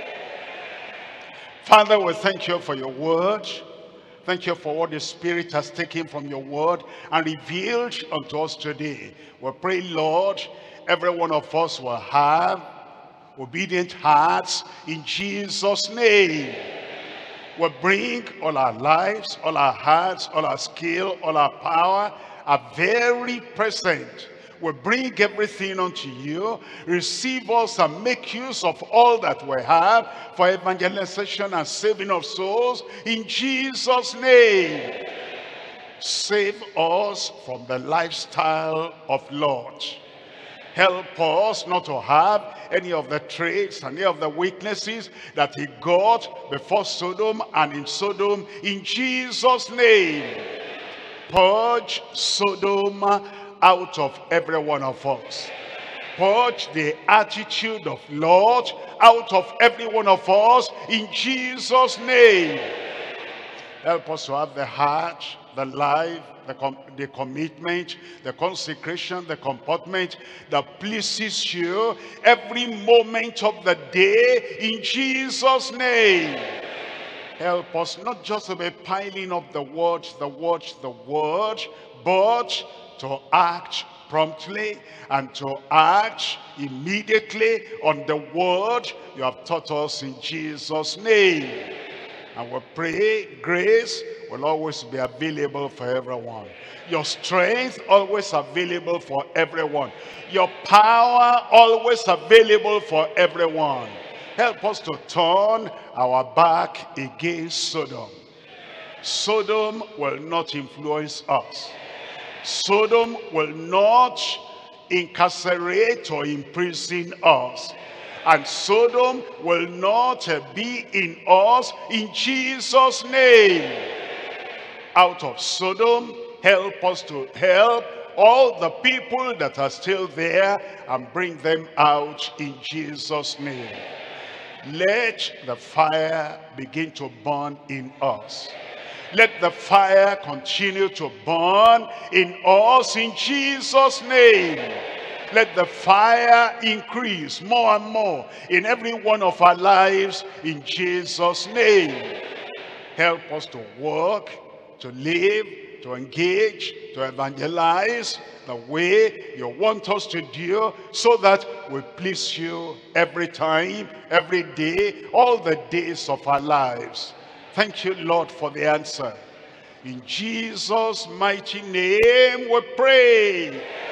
Father, we thank you for your word. Thank you for what the Spirit has taken from your word and revealed unto us today. We pray, Lord, every one of us will have obedient hearts in Jesus' name. We bring all our lives, all our hearts, all our skill, all our power, are very present. We bring everything unto you. Receive us and make use of all that we have for evangelization and saving of souls in Jesus' name. Save us from the lifestyle of Lot. Help us not to have any of the traits and any of the weaknesses that he got before Sodom and in Sodom in Jesus' name. Purge Sodom out of every one of us. Purge the attitude of Lord out of every one of us in Jesus' name. Help us to have the heart, the life, the, com the commitment, the consecration, the comportment that pleases you every moment of the day in Jesus' name. Help us not just to be piling up the word, the word, the word, but to act promptly and to act immediately on the word you have taught us in Jesus' name. And we pray grace will always be available for everyone. Your strength always available for everyone. Your power always available for everyone. Help us to turn our back against Sodom. Sodom will not influence us. Sodom will not incarcerate or imprison us. And Sodom will not be in us in Jesus' name. Out of Sodom, help us to help all the people that are still there and bring them out in Jesus' name. Let the fire begin to burn in us. Let the fire continue to burn in us in Jesus' name. Let the fire increase more and more in every one of our lives in Jesus' name. Help us to work, to live, to engage, to evangelize the way you want us to do, so that we please you every time, every day, all the days of our lives. Thank you, Lord, for the answer. In Jesus' mighty name we pray.